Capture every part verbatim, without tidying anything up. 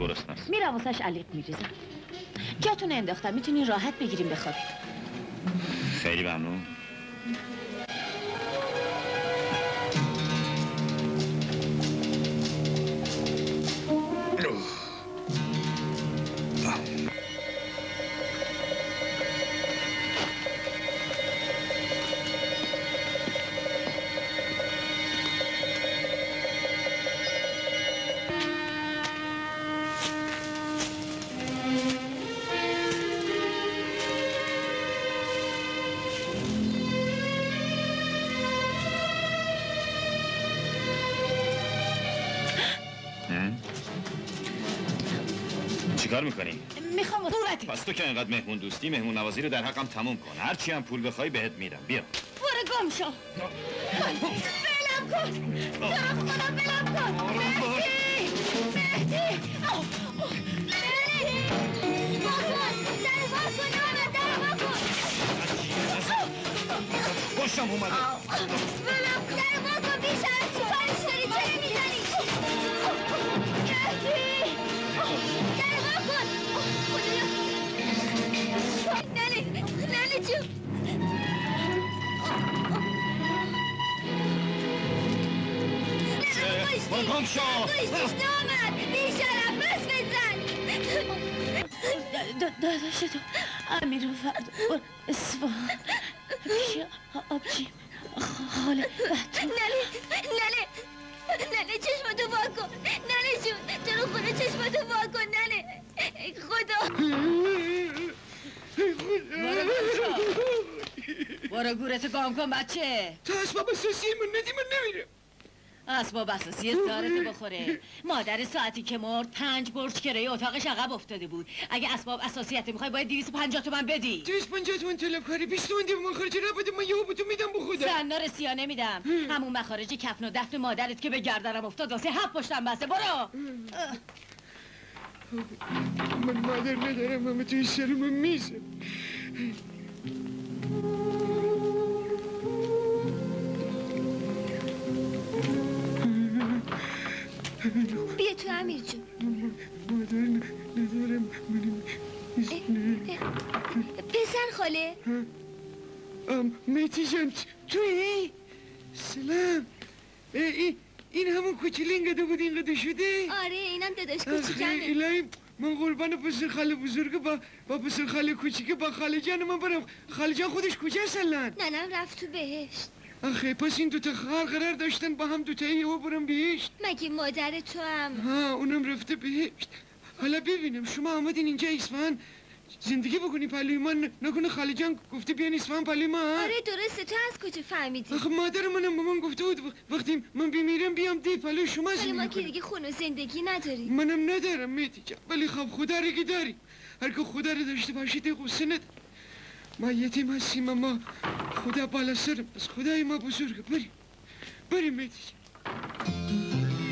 گرسنه است. میرم واسش علیق میریزم. جاتون انداختم، میتونین راحت بگیریم بخوابید. خیلی ممنون. چیکار میکنی؟ میخوام صورتی. پس تو که اینقدر مهمون دوستی، مهمون نوازی رو در حقم تموم کن. هرچی هم پول بخوای بهت میدم. بیا. برو گم شو. بلم کن. تو خدا بلم کن. مهدی. مهدی. مهدی. باکن. در باکن. آمد در باکن. خوشم اومده. بلم کن. در باکن بیشتر. چی کارش داری؟ چرا میزنی؟ مهدی. ننه ننه جون برو گم شو. کشتیش نامد بیشرف بس بزن. داداش تو امیر و فرد اصفهان پیش آبجیم خاله بهتون. ننه ننه ننه چشمتو وا کن. ننه جون تو رو خدا چشمتو وا کن. ننه ای خدا. برو گم شو. برو گورتو گم کن بچه. تا اسباب اساسی من ندی من نمیرم. اسباب اساسی دارتو بخوره. مادر ساعتی که مرد پنج برج کرایه اتاقش عقب افتاده بود. اگه اسباب اساسیت میخوای باید دویست و پنجاه تومن بدی. دویست و پنجاه تومن طلب کاری بیست تومن دیگه من خرج نبوده. من یهو بهتون میدم بخودم. زنا رسیا نمیدم. همون مخارج کفن و دفن مادرت که به گردنم افتاد واسه هفت پشتم بسته. برو. من مادر ندارم. همه توی سرم میزم. بیا تو امیر جون. مادر ندارم. پسر خاله. مهدی جان توی؟ سلام. این این همون کوچیلی اینقدر بود اینقدر شده؟ آره اینم داداش کوچیکمه. الهی من قربان پسر خاله بزرگ با با پسر خاله کوچیک با خاله جان من برم. خاله جان خودش کجاست الان؟ ننم رفت تو بهشت. آخه پس این دوتا خواهر قرار داشتن با هم دوتایی و برم بهشت؟ مگه مادر تو هم؟ ها اونم رفته بهشت. حالا ببینم شما آمدین اینجا اصفهان زندگی بکنی پلوی من. نکنه خاله جان گفته بیان اصفهان پلوی من؟ آره درسته. تو از کجا فهمیدی؟ آخه مادر منم به من گفته بود وقتی من بمیرم بیام دی پلوی شما زندگی ولی ما کنم. که دیگه خون و زندگی نداریم. منم ندارم مهدی جان ولی خب خدا رو که داریم. هر که خدا رو داشته باشید غصه نداره. ما یتیم هستیم اما خدا بالا سرم. از خدای ما بزرگه. بریم بریم مهدی جان.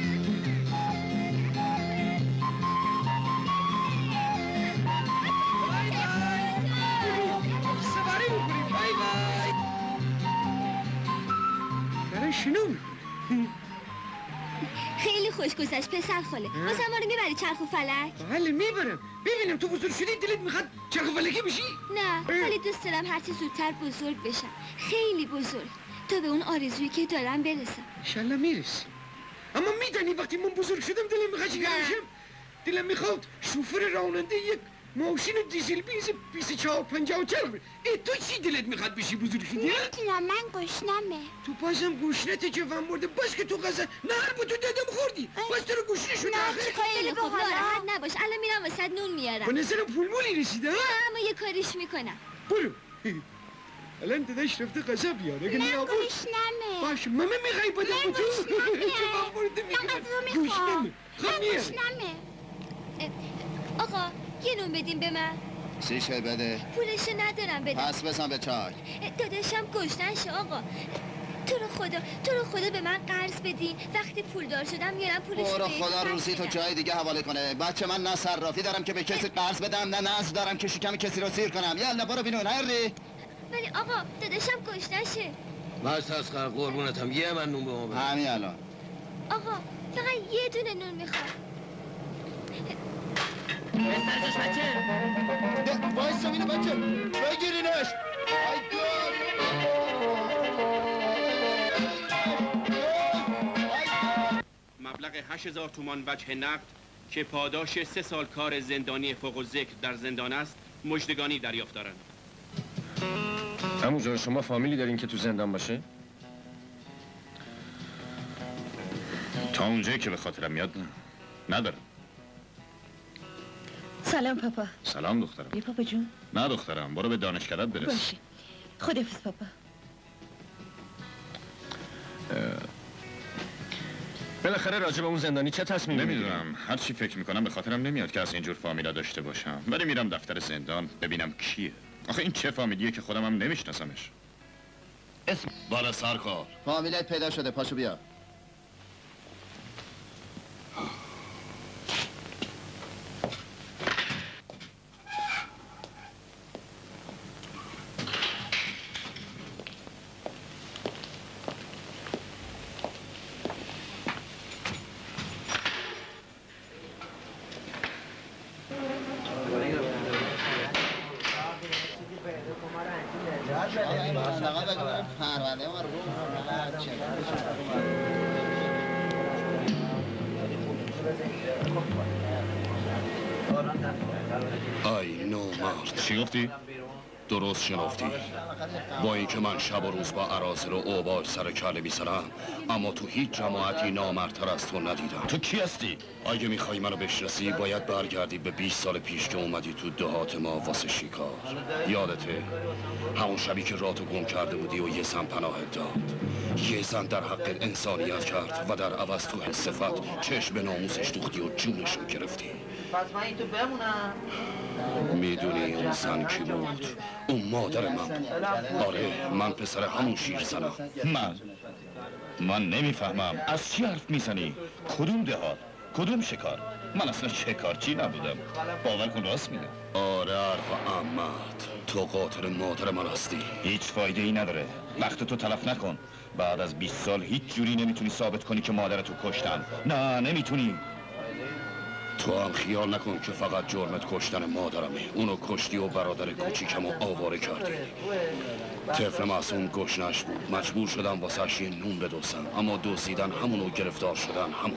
سواری بکنیم. بای بای. دارن شنو میکنه. خیلی خوش گذشت پسر خاله. واسه ما رو میبری چرخ و فلک؟ بله میبرم. ببینم تو بزرگ شدی دلت میخواد چرخ و فلکی بشی؟ نه ولی دوست دارم هرچی زودتر بزرگ بشم. خیلی بزرگ تا به اون آرزویی که دارم برسم. انشالله میرسی. اما میدانی وقتی من بزرگ شدم دلم میخواد چیکار بشم؟ دلم میخواد شوفر راننده یک ماشین دیزل بیز بیست و چهار پنجاه و چهار. ای تو چی دلت میخواد بشی بزرگ شدی؟ نمیتونم من گشنمه. تو بازم گوشنت جوان مرده. بس که تو غذا نهر با تو دادم خوردی. بس تو رو گوشنه شده آخه. خیلی خوب ناراحت نباش. الان میرم واسه نون میارم. به نظرم پول مولی رسیده. نه اما یه کاریش میکنم. برو. الان داداش رفته غذا بیاره. اگه من گشنمه. باش ماما میخوای بدم تو؟ جوان مرده میگه گوشنمه. خب میارم. گشنمه. آقا یه نون بدیم به من. چی شد بده؟ پولشو ندارم بدم. پس بزن به چای. داداشم گشنشه آقا. تو رو خدا تو رو خدا به من قرض بدین. وقتی پولدار شدم میارم پولشو برو بهتون خدا روزی تو جای دیگه حواله کنه. بچه من نه صرافی دارم که به کسی قرض بدم نه ناز دارم که شکم کسی رو سیر کنم. یالا برو بینون هری. ولی آقا داداشم گشنشه. بس تسخر قربونتم یه من نون به ما. همین الان. آقا فقط یه دونه نون میخوام. بسترزش بچه وایسا اینه بچه بگیرینش ای دار مبلغ هشت هزار تومان وجه نقد که پاداش سه سال کار زندانی فوق الذکر در زندان است مژدگانی دریافت دارند. عمو جان شما فامیلی دارین که تو زندان باشه؟ تا اونجایی که به خاطرم میاد نه. ندارم. سلام پاپا. سلام دخترم. بی پاپا جون. نه دخترم برو به دانشکدت برس. باشه. خداحافظ پاپا. بالاخره راجع به اون زندانی چه تصمیمی میگیری؟ نمیدونم، هر چی فکر میکنم به خاطرم نمیاد که از اینجور فامیلا داشته باشم، ولی میرم دفتر زندان ببینم کیه. آخه این چه فامیلیه که خودم هم نمیشناسمش. اسم بالا سرکار. فامیلت پیدا شده پاشو بیا. ای نومرد. چی گفتی؟ درست شنفتی. با اینکه من شب و روز با اراذل و اوباش سر کله می‌سرم، اما تو هیچ جماعتی نامردتر از تو ندیدم. تو کی هستی؟ اگه میخوای منو بشناسی باید برگردی به بیست سال پیش که اومدی تو دهات ما واسه شکار. یادته؟ همون شبی که راتو گم کرده بودی و یه زن پناهت داد. یه زن در حق انسانیت کرد و در عوض تو حسفت چشم به ناموسش دوختی و جونشو گرفتی. پس من این تو بمونم؟ میدونی اون زن کی بود؟ اون مادر من بود. آره من پسر همون شیر زنم. من من نمیفهمم از چی حرف میزنی؟ کدوم دهات؟ کدوم شکار؟ من اصلا شکارچی نبودم. باور کن راست میگم. آره حرف احمد، تو قاتل مادر من هستی. هیچ فایده ای نداره. وقت تو تلف نکن. بعد از بیست سال هیچ جوری نمیتونی ثابت کنی که مادرتو کشتن. نه نمیتونی. تو هم خیال نکن که فقط جرمت کشتن مادرمه. اونو کشتی و برادر کوچیکمو آواره کردی. طفل معصوم گشنش بود. مجبور شدم واسش یه نون بدوسم، اما دزدیدن همونو، گرفتار شدن همون.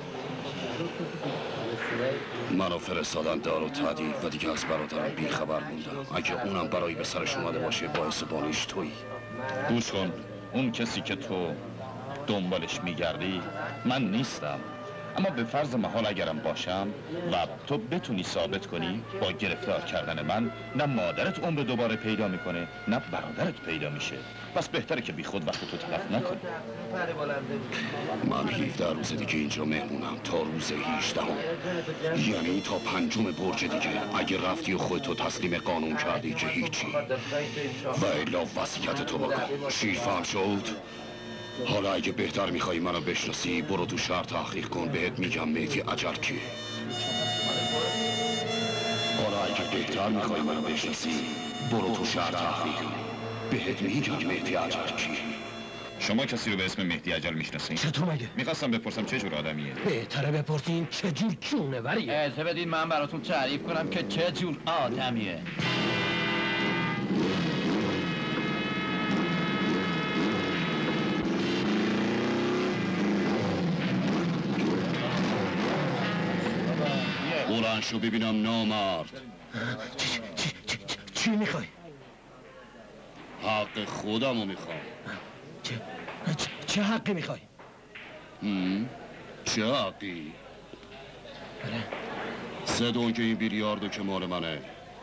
منو فرستادن دار و تعدیب و دیگه از برادرم بیخبر موندم. اگه اونم برای به سرش اومده باشه باعث بانیش تویی. گوش کن، اون کسی که تو دنبالش میگردی من نیستم. اما به فرض محال اگرم باشم و تو بتونی ثابت کنی با گرفتار کردن من نه مادرت عمر دوباره پیدا میکنه نه برادرت پیدا میشه. بس بهتره که بی خود وقت تو تلف نکنی. من هفده روز دیگه اینجا مهمونم تا روز هجدهم، یعنی تا پنجم برج دیگه. اگه رفتی و خودتو تسلیم قانون کردی که هیچی، و الا وصیت تو بکن. شیر فهم شد؟ حالا اگه بهتر میخوای منو بشناسی برو تو شهر تحقیق کن، بهت میگم مهدی اجر کیه. حالا اگه بهتر میخوای منو بشناسی برو تو شهر تحقیق کن، بهت میگم مهدی اجر کیه. شما کسی رو به اسم مهدی اجل میشناسین؟ چطور مگه؟ میخواستم بپرسم چه جور آدمیه. بهتره بپرسین چه جور جونوریه. اجازه بدین من براتون تعریف کنم که چه جور آدمیه. بلندشو ببینم نامرد. چی, چی, چی, چی میخوای؟ حق خودمو میخوام. چه, چه, چه حقی میخوای؟ چه حقی؟ سه دونک این بیلیاردو که مال منه.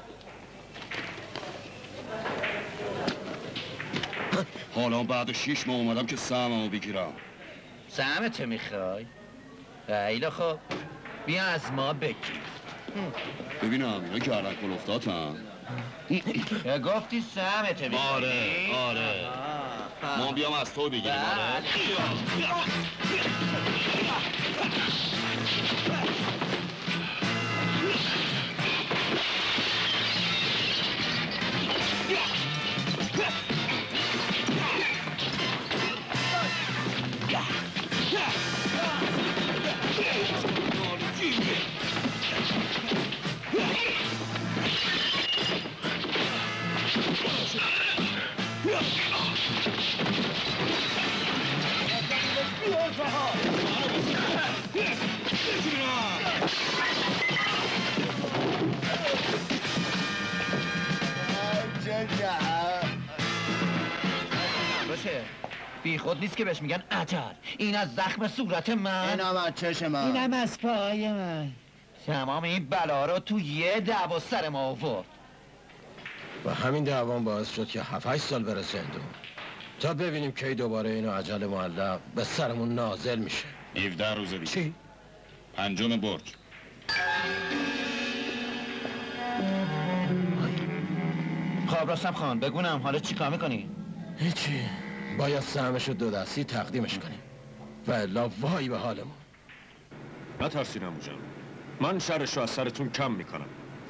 حالا بعد شیش ماه اومدم که سهممو بگیرم. سهمت میخوای؟ خیلی خب بیا از ما بگیر. ببینم اینا گردن کلفتاتن. گفتی سهمت میخوای؟ آره آره. ما بیام از تو بگیریم. آره بی خود نیست که بهش میگن عجل. این از زخم صورت من، اینم از چش من، اینم از پای من. تمام این بلا رو تو یه دعوا سر ما آورد و همین دعوام باعث شد که هفت هشت سال بره زندون تا ببینیم کی دوباره اینو عجل معلق به سرمون نازل میشه. هفده روز دیگه. چی؟ پنجم برج. خب رستم خان بگونم حالا چی کار میکنی؟ هیچی، باید سهمشو دو دستی تقدیمش کنیم و الا وای به حالمون. نترسین عمو جان، من شرشو از سرتون کم میکنم.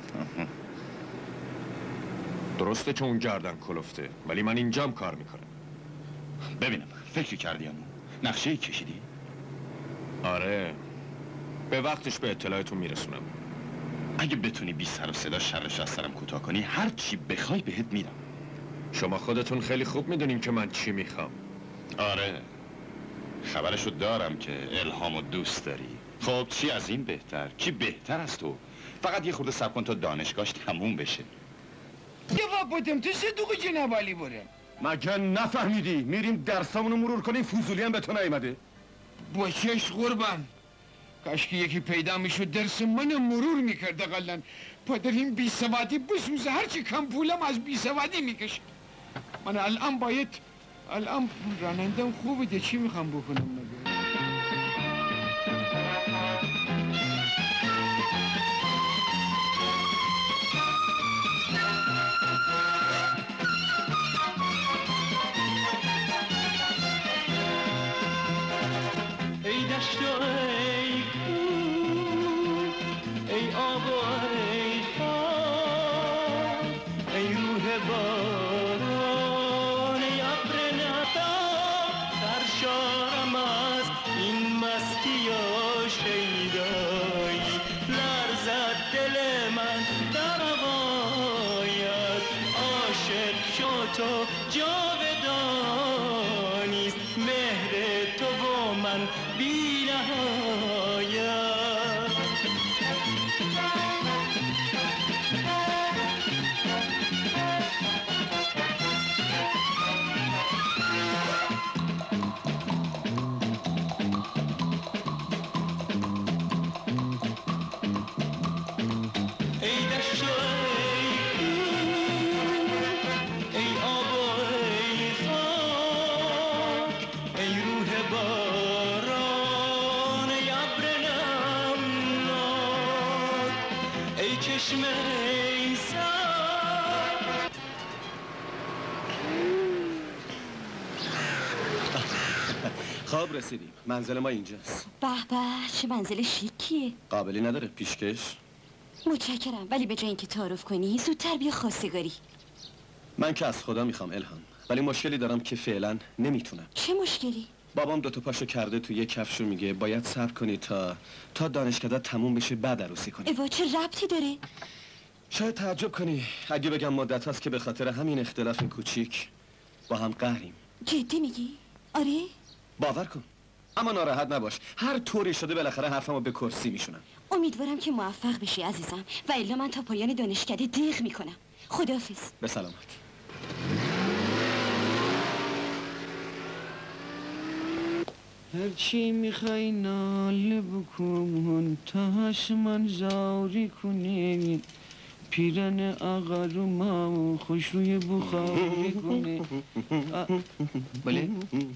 درسته که اون گردن کلفته، ولی من اینجام کار میکنم. ببینم فکر کردی همون نقشه کشیدی؟ آره، به وقتش به اطلاعتون میرسونم. اگه بتونی بی سر و صدا شرش از سرم کوتاه کنی هر چی بخوای بهت میدم. شما خودتون خیلی خوب میدونین که من چی میخوام. آره خبرشو دارم که الهامو دوست داری. خب چی از این بهتر؟ کی بهتر از تو؟ فقط یه خورده صبر کن تا دانشگاهش تموم بشه. یه واپتم تو صدوق جنوالی برم. مگه نفهمیدی؟ میریم درسامونو مرور کنیم، فوزولی هم به تو نیومده. باشش قربان، کاش که یکی پیدا میشد درس من مرور میکرد اقلن. پدر این بی سوادی بسوزه، هرچی کم پولم از بی سوادی میکشه. من الان باید الان رانندم خوبه ده، چی میخوام بکنم مگه؟ ای دشت و ای کوه، ای آب و ای خاک، ای روح باران، ای ابر نفتاب، سرشارم از این مستی و شیدایی. لرزد دل من در هوایت، عاشق شو تو جاودانیست. مهر تو و من بی نهایت. ای دشت و ای کوه، ای آب و ای خاک، ای روح باران، ای ابر نمناک، ای چشم ای سر. خواب رسیدیم، منزل ما اینجاست. به به چه منزل شیکیه. قابلی نداره پیشکش؟ متشکرم، ولی به جای اینکه تعارف کنی زودتر بیا خواستگاری. من که از خدا میخوام الهام، ولی مشکلی دارم که فعلا نمیتونم. چه مشکلی؟ بابام دوتا پاشو کرده تو یه کفشو، میگه باید صبر کنی تا تا دانشکده تموم بشه بعد عروسی کنی. ایوا چه ربطی داره؟ شاید تعجب کنی اگه بگم مدت هست که به خاطر همین اختلاف کوچیک با هم قهریم. جدی میگی؟ آره؟ باور کن، اما ناراحت نباش، هر طوری شده بالاخره حرفمو به کرسی میشونم. امیدوارم که موفق بشی عزیزم، و الا من تا پایان دانشکده دیغ میکنم. خداحافظ. به سلامت. هرچی میخوای ناله بکن، تاش من زاری کنه. پیرن آقا رو ما خوش روی بخاری کنه. بله؟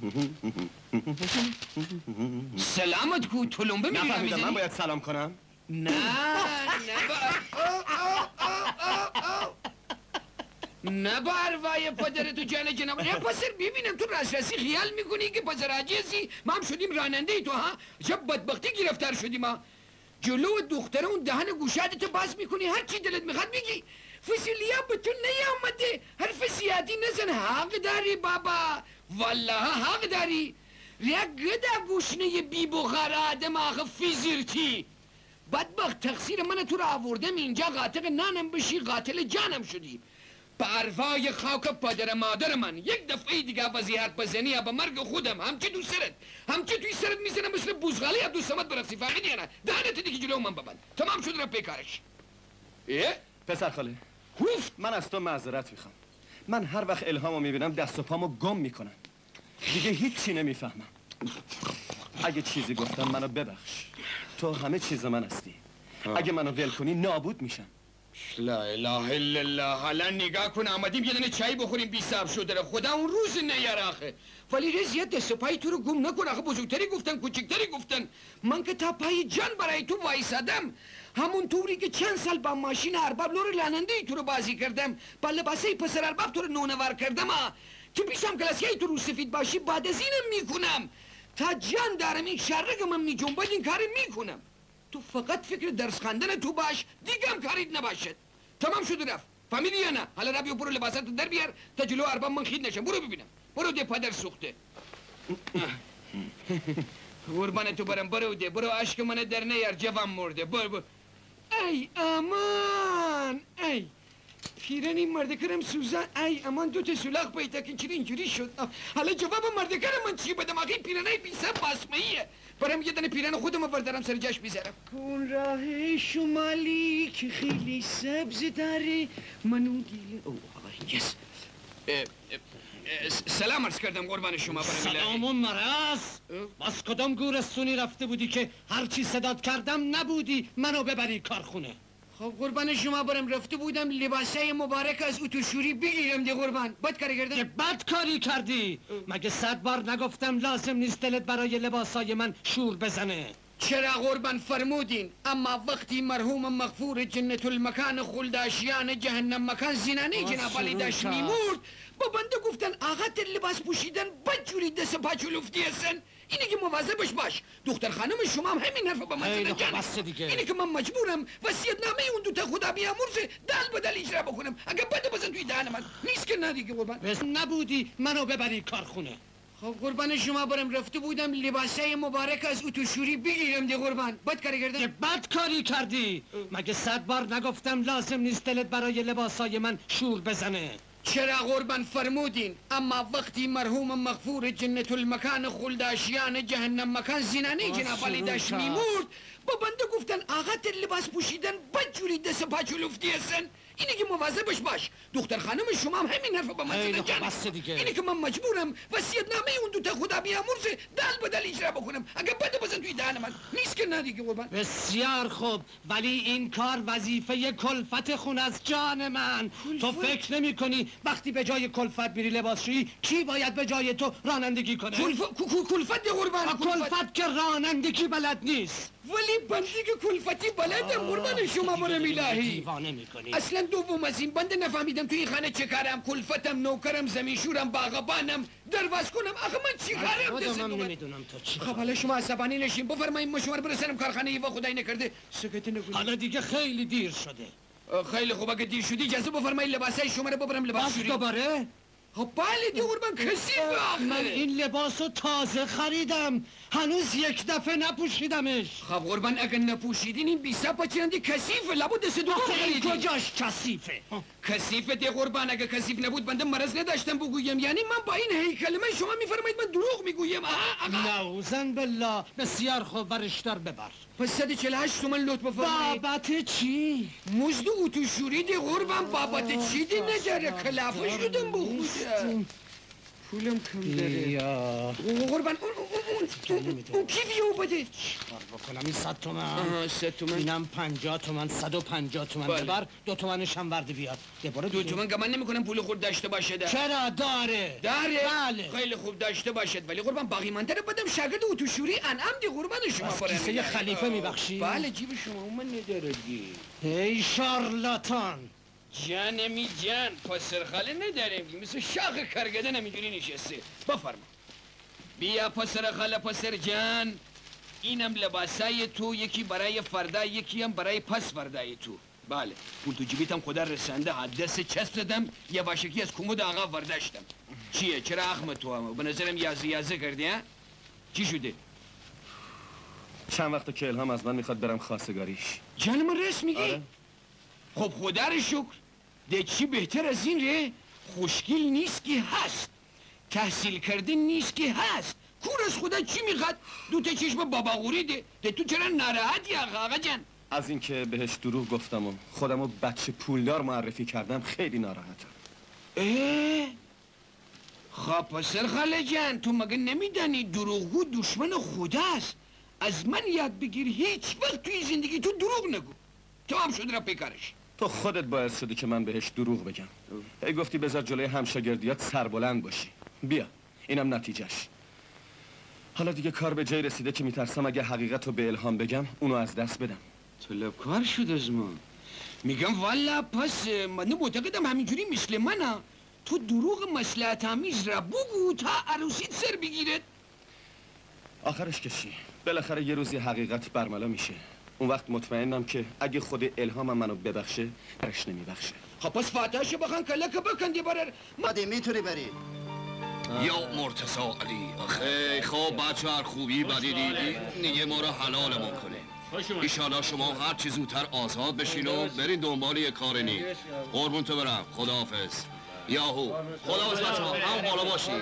سلامت کو تلمبه میگیرم نفهمیدم میزنی؟ من باید سلام کنم؟ نه نه نه با اروای پدر تو جان جناب. نه پسر ببینم تو رسرسی خیال میکنی که پسر عجیزی. ما هم شدیم راننده ای تو ها. جب بدبختی گرفتار شدیم ها. جلو دختره اون دهن گوشادتو باز میکنی، هر چی دلت میخواد میگی. فسیلیا به تو نیامده، حرف سیادی نزن. حق داری بابا، والله حق داری. ریا گدا گوشنه بی بخار آدم آخه فیزیرتی. بدبخت تقصیر من تو را آوردم اینجا قاطق نانم بشی، قاتل جانم شدی. به اروای خاک پدر مادر من یک دفعه دیگه وزیحت بزنی یا به مرگ خودم، همچه تو سرت همچه توی سرت میزنم مثل بوزغالی عبدالصمد برقصی. فهمیدی یا نه؟ دهنت دیگه جلو من ببند. تمام شد رفت پیکارش. اه؟ پسر خاله، خوف من از تو معذرت میخوام. من هر وقت الهامو میبینم دست و پامو گم میکنم. دیگه هیچی نمیفهمم. اگه چیزی گفتم منو ببخش. تو همه چیز من هستی. اگه منو ول کنی نابود میشم. لا اله الا الله. حالا نگاه کن آمدیم یه دونه چای بخوریم بی صبر شده رو. خدا اون روز نیاره آخه. ولی رضیت دست پای تو رو گم نکن آخه. بزرگتری گفتن کوچکتری گفتن. من که تا پای جان برای تو وایسادم. همون طوری که چند سال با ماشین ارباب لور لاننده تو رو بازی کردم، با لباسه پسر ارباب تو رو نونوار کردم ها. که پیشم کلاسیای تو رو سفید باشی بعد از اینم میکنم. تا جان دارم این شرق من میجنبد این کار میکنم. تو فقط فکر درس خواندن تو باش، دیگه هم کاریت نباشد. تمام شد رفت. فهمیدی یا نه؟ حالا ربیو برو لباساتو در بیار تا جلو ارباب من خید نشم. برو ببینم. برو ده پدر سوخته. قربان تو برم برو ده. برو عشق من در نیار جوان مرده. برو برو. ای امان ای پیرن این مردکرم سوزن. ای امان دو تا سولاخ پیدا کن. چرا اینجوری شد؟ حالا جواب مردکرم من چی بدم؟ آخه پیرنای بیسه باسمهیه. برم یه دنه پیرن خودم وردارم سر جاش بیزارم. کن راه شمالی که خیلی سبز داره منو دیل. اوه آقا یس. سلام عرض کردم قربان شما برم الهی. سلام و مرض. باز کدام گورستونی رفته بودی که هرچی صدات کردم نبودی منو ببری کارخونه؟ خب قربان شما برم رفته بودم لباسای مبارک از اتوشوری بگیرم دی قربان. بد کاری کردم؟ که بد کاری کردی. مگه صد بار نگفتم لازم نیست دلت برای لباسای من شور بزنه؟ چرا قربان فرمودین؟ اما وقتی مرحوم مغفور جنت المکان خلد اشیان جهنم مکان زینانی جناب علی داشت میمورد با بنده گفتن آقا تر لباس پوشیدن بدجوری دست پاچو لفتی هستن. اینی که مواظبش باش. دختر خانم شما هم همین حرف با من زدن جان. اینی که من مجبورم وصیت نامه اون دوتا خدا بیامرزه دل به دل اجرا بکنم. اگه بده بزن توی دهن من. نیست که نه دیگه قربان. بس نبودی منو ببری کارخونه. خب قربان شما برم رفته بودم لباسای مبارک از اتوشوری بگیرم دی قربان. بد کاری کردم؟ که بد کاری کردی. مگه صد بار نگفتم لازم نیست دلت برای لباسای من شور بزنه؟ چرا قربان فرمودین؟ اما وقتی مرحوم مغفور جنت المکان خلد اشیان جهنم مکان زینانی جناب علی داشت میمورد با بنده گفتن آقا تر لباس پوشیدن بدجوری دست پاچو لفتی هستن. اینی که مواظبش باش. دختر خانم شما هم همین حرف با من زدن جان. اینی که من مجبورم وصیت نامه اون دوتا خدا بیامرزه دل به دل اجرا بکنم. اگه بده بزن توی دهن من. نیست که نه دیگه قربان. بسیار خوب ولی این کار وظیفه کلفت خون از جان من. تو فکر نمی کنی وقتی به جای کلفت میری لباسشویی کی باید به جای تو رانندگی کنه؟ کلفت قربان. کلفت که رانندگی بلد نیست. ولی بندی که کلفتی بلدم قربان شما برم الهی. دیوانه میکنی. اصلا دوم از این بنده نفهمیدم توی خانه چه کارم. کلفتم نوکرم زمینشورم باغبانم درواز کنم. آخه من چی کارم؟ خودم نمیدونم تو چی. خب حالا شما عصبانی نشین. بفرمایید مشوار برسنم کارخانه ایوا خدای نکرده سکت نکنید. حالا دیگه خیلی دیر شده. خیلی خوب اگه دیر شدی اجازه بفرمایید لباسای شما رو ببرم لباس شوری. دوباره؟ خب بله دی قربان کسی آخه. من این لباسو تازه خریدم هنوز یک دفعه نپوشیدمش. خب قربان اگه نپوشیدین این بیسا پاچیندی کثیفه لابد دست دو خریدی. کجاش کثیفه؟ کثیفه دی قربان اگه کثیف نبود بنده مرض نداشتم بگویم. یعنی من با این هیکل من شما میفرمایید من دروغ میگویم؟ نعوذن بالله. بسیار خوب برش دار ببر. پس صد و چهل و هشت تومن لطف بفرمایید. بابت چی؟ مزد اتوشوری دی قربان. بابت چی دی نداره کلافه شدم بخوده. پولم کم داره. یا قربان اون اون اون کی بیو بده؟ چیکار بکنم این صد تومن؟ آها صد تومن. اینم پنجاه تومن. صد و پنجاه تومن ببر. دو تومنش هم ورد بیاد. دو تومن گمان نمیکنم پول خود داشته باشه. چرا داره؟ داره؟ بله. خیلی خوب داشته باشد ولی قربان باقی مانده رو بدم شاگرد اتوشوری انعام دی قربان شما برم. کیسه خلیفه میبخشی؟ بله جیب شما من نداره دی. ای شارلاتان. جانمی جان پسر خاله نداریم مثل شاخ کرگده نمیدونی نشسته. بفرما بیا پسر خاله پسر جان. اینم لباسای تو یکی برای فردا یکی هم برای پس فردای تو. بله پول تو جیبیتم خدا رسنده دست چسب زدم یه واشکی از کمود آقا ورداشتم. چیه چرا اخم تو هم به نظرم یازه یازه کردی ها؟ چی شده؟ چند وقت که الهام از من میخواد برم خواستگاریش. جان من رس میگی؟ آره. خب خدا رو شکر. ده چی بهتر از این ره؟ خوشگل نیست که هست. تحصیل کردن نیست که هست. کور از خدا چی میخواد؟ دو تا چشم باباغوری ده. ده تو چرا ناراحتی آقا آقا جان؟ از اینکه بهش دروغ گفتم و خودمو بچه پولدار معرفی کردم خیلی ناراحتم. اه؟ خب پسر خاله جان، تو مگه نمیدانی دروغگو دشمن خداست؟ از من یاد بگیر هیچ وقت توی زندگی تو دروغ نگو. تو هم شد را پیکارش. تو خودت باعث شدی که من بهش دروغ بگم. ای گفتی بذار جلوی همشاگردیات سربلند باشی. بیا، اینم نتیجهش. حالا دیگه کار به جای رسیده که میترسم اگه حقیقت رو به الهام بگم اونو از دست بدم. طلبکار شد از ما. میگم والا پس من معتقدم همینجوری مثل منه. تو دروغ مصلحت آمیز را بگو تا عروسیت سر بگیرد. آخرش که چی؟ بالاخره یه روزی حقیقت برملا میشه. اون وقت مطمئنم که اگه خود الهام منو ببخشه برش نمیبخشه. خب پس فاتحشو بخوان کلک بکن یه باره. مادی میتونی بری. یا مرتضی علی آخه خب بچه هر خوبی بدی دیدی نیه ما رو حلالمون کنه. ایشالا شما هر چی زودتر آزاد بشین و برین دنبال یه کار نیک. قربون تو برم. خداحافظ. یاهو خداحافظ بچه ها. هم بالا باشین.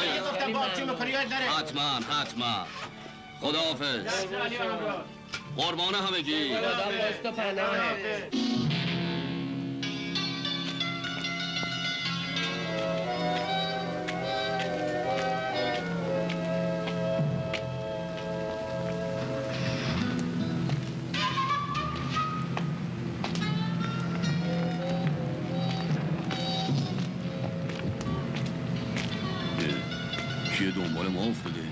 حتما حتما. خداحافظ. قربان همگی. کیه دنبال ما افتاده؟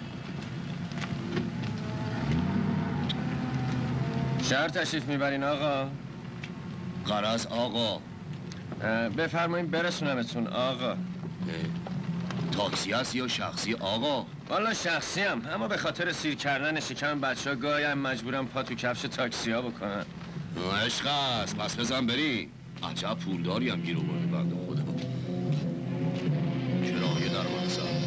شهر تشریف میبرین آقا؟ غرض آقا بفرمایین برسونمتون آقا. تاکسی هست یا شخصی آقا؟ والا شخصی هم، اما به خاطر سیر کردن شکم بچه ها گاهی هم مجبورم پا تو کفش تاکسی ها بکنن. عشق است، پس بزن بریم. عجب پولداری هم گیر اومده بنده خدا. کرایه در مقصد.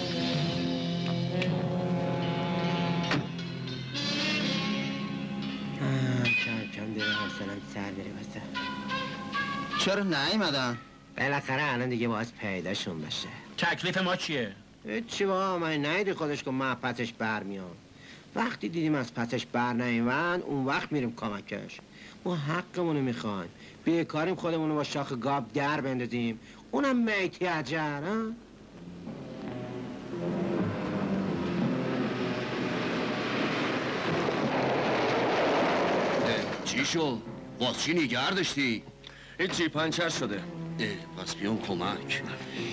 کم کم داره حوصله‌ام سر بره واسه. چرا نیومدن؟ بالاخره الان دیگه باید پیداشون بشه. تکلیف ما چیه؟ چی با من نیدی خودش که من پسش برمیام. وقتی دیدیم از پسش بر نیومد اون وقت میریم کمکش. ما حقمونو میخوایم. بیکاریم خودمونو با شاخ گاب در بندازیم. اونم میتی اجر ها؟ چی شو؟ باز چی نگر داشتی؟ این جی پنچر شده. اه پس بیام کمک.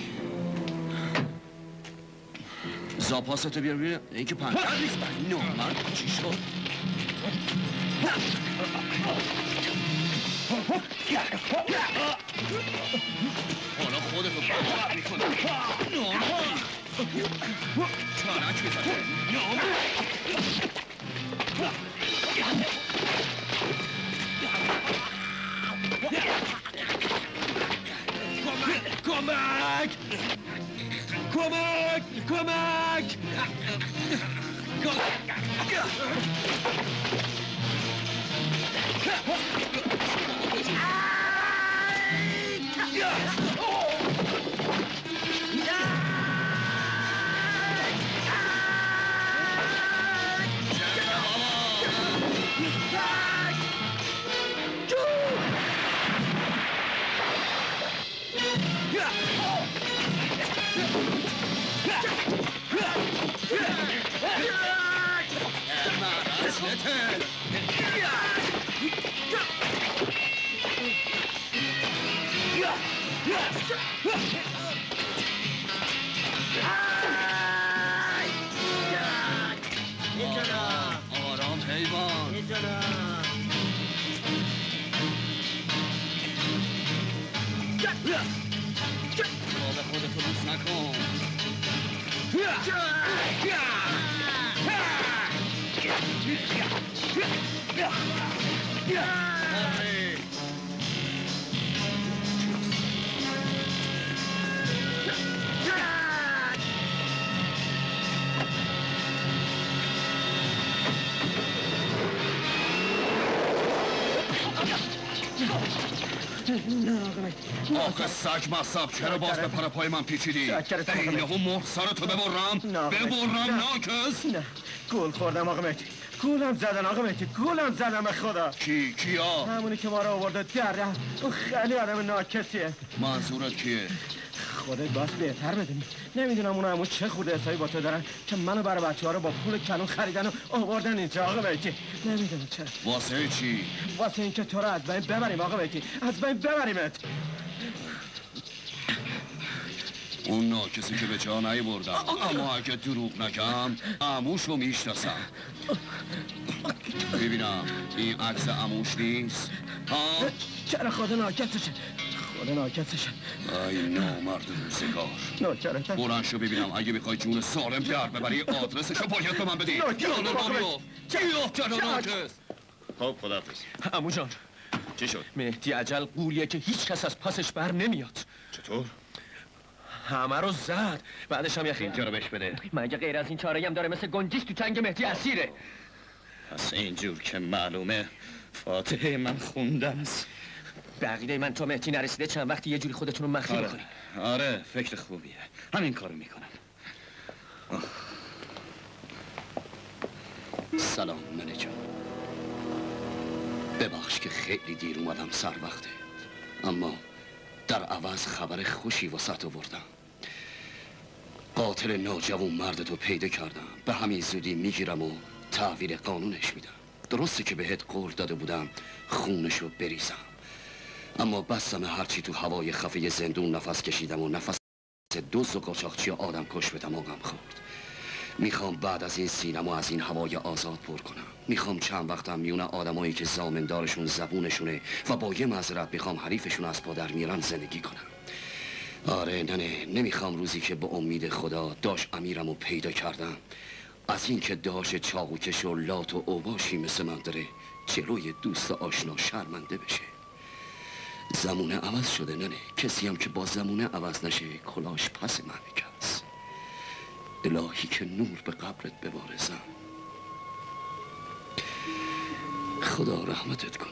زاپاستو بیار بیار. این که پنچر نیست. نامرد چی شد؟ حالا خودتو باور میکنم. نامرد چانک بزنه. نامرد کمک! کمک! کمک! آرام حیوان به خودتو لوس نکن آخه سگ مصب چرا باز به پر پای من پیچیدی؟ اینه هم مهر سرتو ببرم؟ ببرم ناکس؟ نه گول خوردم آقا مهدی گولم زدن آقا مهدی گولم زدن به خدا. کی؟ کیا؟ همونی که ما رو آورده در اون خیلی آدم ناکسیه. منظورت کیه؟ خودت باز بهتر بدونی. نمیدونم اون همون چه خورده حسابی با تو دارن که منو برای بچه ها رو با پول کنون خریدن و آوردن اینجا آقا بیتی. نمیدونم چرا. واسه چی؟ واسه اینکه تو رو از بین ببریم آقا بیتی. از بین ببریمت. اون ناکسی که به جا نیاوردم، اما اگه دروغ نگم عموشو میشناسم. ببینم این عکس عموش نیست؟ ها؟ چرا خود ناکسشه؟ خود ناکسشه. ای نامرد روزگار. نوکرتم. بلند شو ببینم اگه بخوای جون سالم در ببری آدرسشو باید به من بدی. یالا ماریو. چه ناکس؟ خب خداحافظ. عمو جان چی شد؟ مهدی عجل قولیه که هیچ کس از پاسش بر نمیاد. چطور؟ همه رو زد. بعدش هم یخی اینجا رو بهش بده. مگه غیر از این چاره هم داره مثل گنجیش تو چنگ مهدی اسیره. پس اینجور که معلومه فاتحه من خوندن است. بقیده من تا مهدی نرسیده چند وقتی یه جوری خودتون رو مخفی آره. بکنید. آره فکر خوبیه. همین کارو میکنم. سلام ننه جان. ببخش که خیلی دیر اومدم سر وقته، اما در عوض خبر خوشی واسط آوردم. قاتل ناجوان مردتو پیدا کردم. به همین زودی میگیرم و تحویل قانونش میدم. درسته که بهت قول داده بودم خونشو بریزم، اما بستم هرچی تو هوای خفه زندون نفس کشیدم و نفس دوز و قاچاقچی آدم کش به دماغم خورد. میخوام بعد از این سینما از این هوای آزاد پر کنم. میخوام چند وقتم میونه آدمایی که زامندارشون زبونشونه و با یه معذرت میخوام حریفشون از پا در میارن زندگی کنم. آره ننه، نمیخوام روزی که با امید خدا داش امیرمو پیدا کردم از این که داش چاقوکش و لات و اوباشی مثل من داره جلوی دوست آشنا شرمنده بشه. زمونه عوض شده ننه. کسی هم که با زمونه عوض نشه کلاش پس محنکه است. الهی که نور به قبرت ببارزم. خدا رحمتت کنه.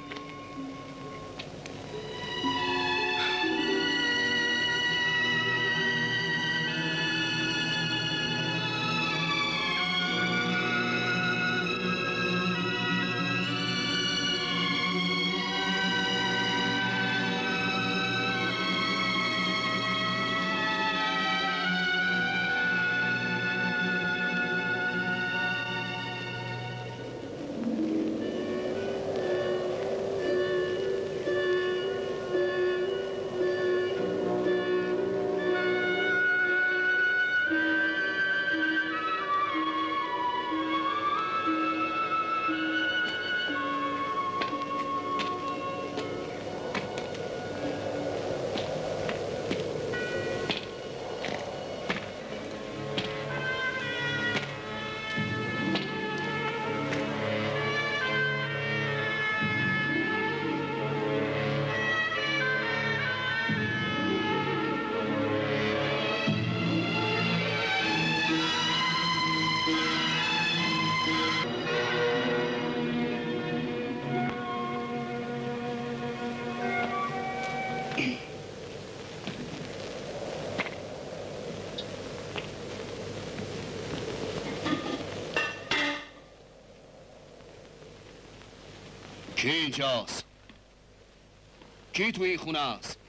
کی اینجاست؟ کی توی این خونه است؟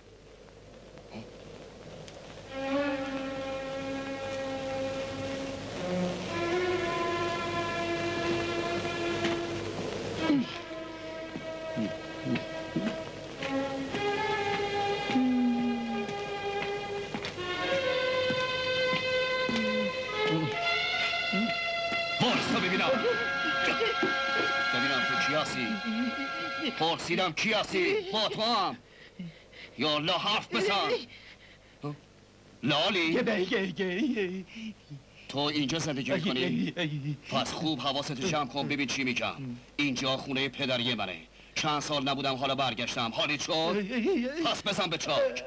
بارسا ببینم ببینم تو کی هستی؟ پرسیدم کی هستی؟ با تو هم یا الله حرف بزن. لالی تو اینجا زندگی میکنی؟ پس خوب حواستو جمع کن ببین چی میگم. اینجا خونه پدری منه. چند سال نبودم حالا برگشتم. حالی شد؟ پس بزن به چاک.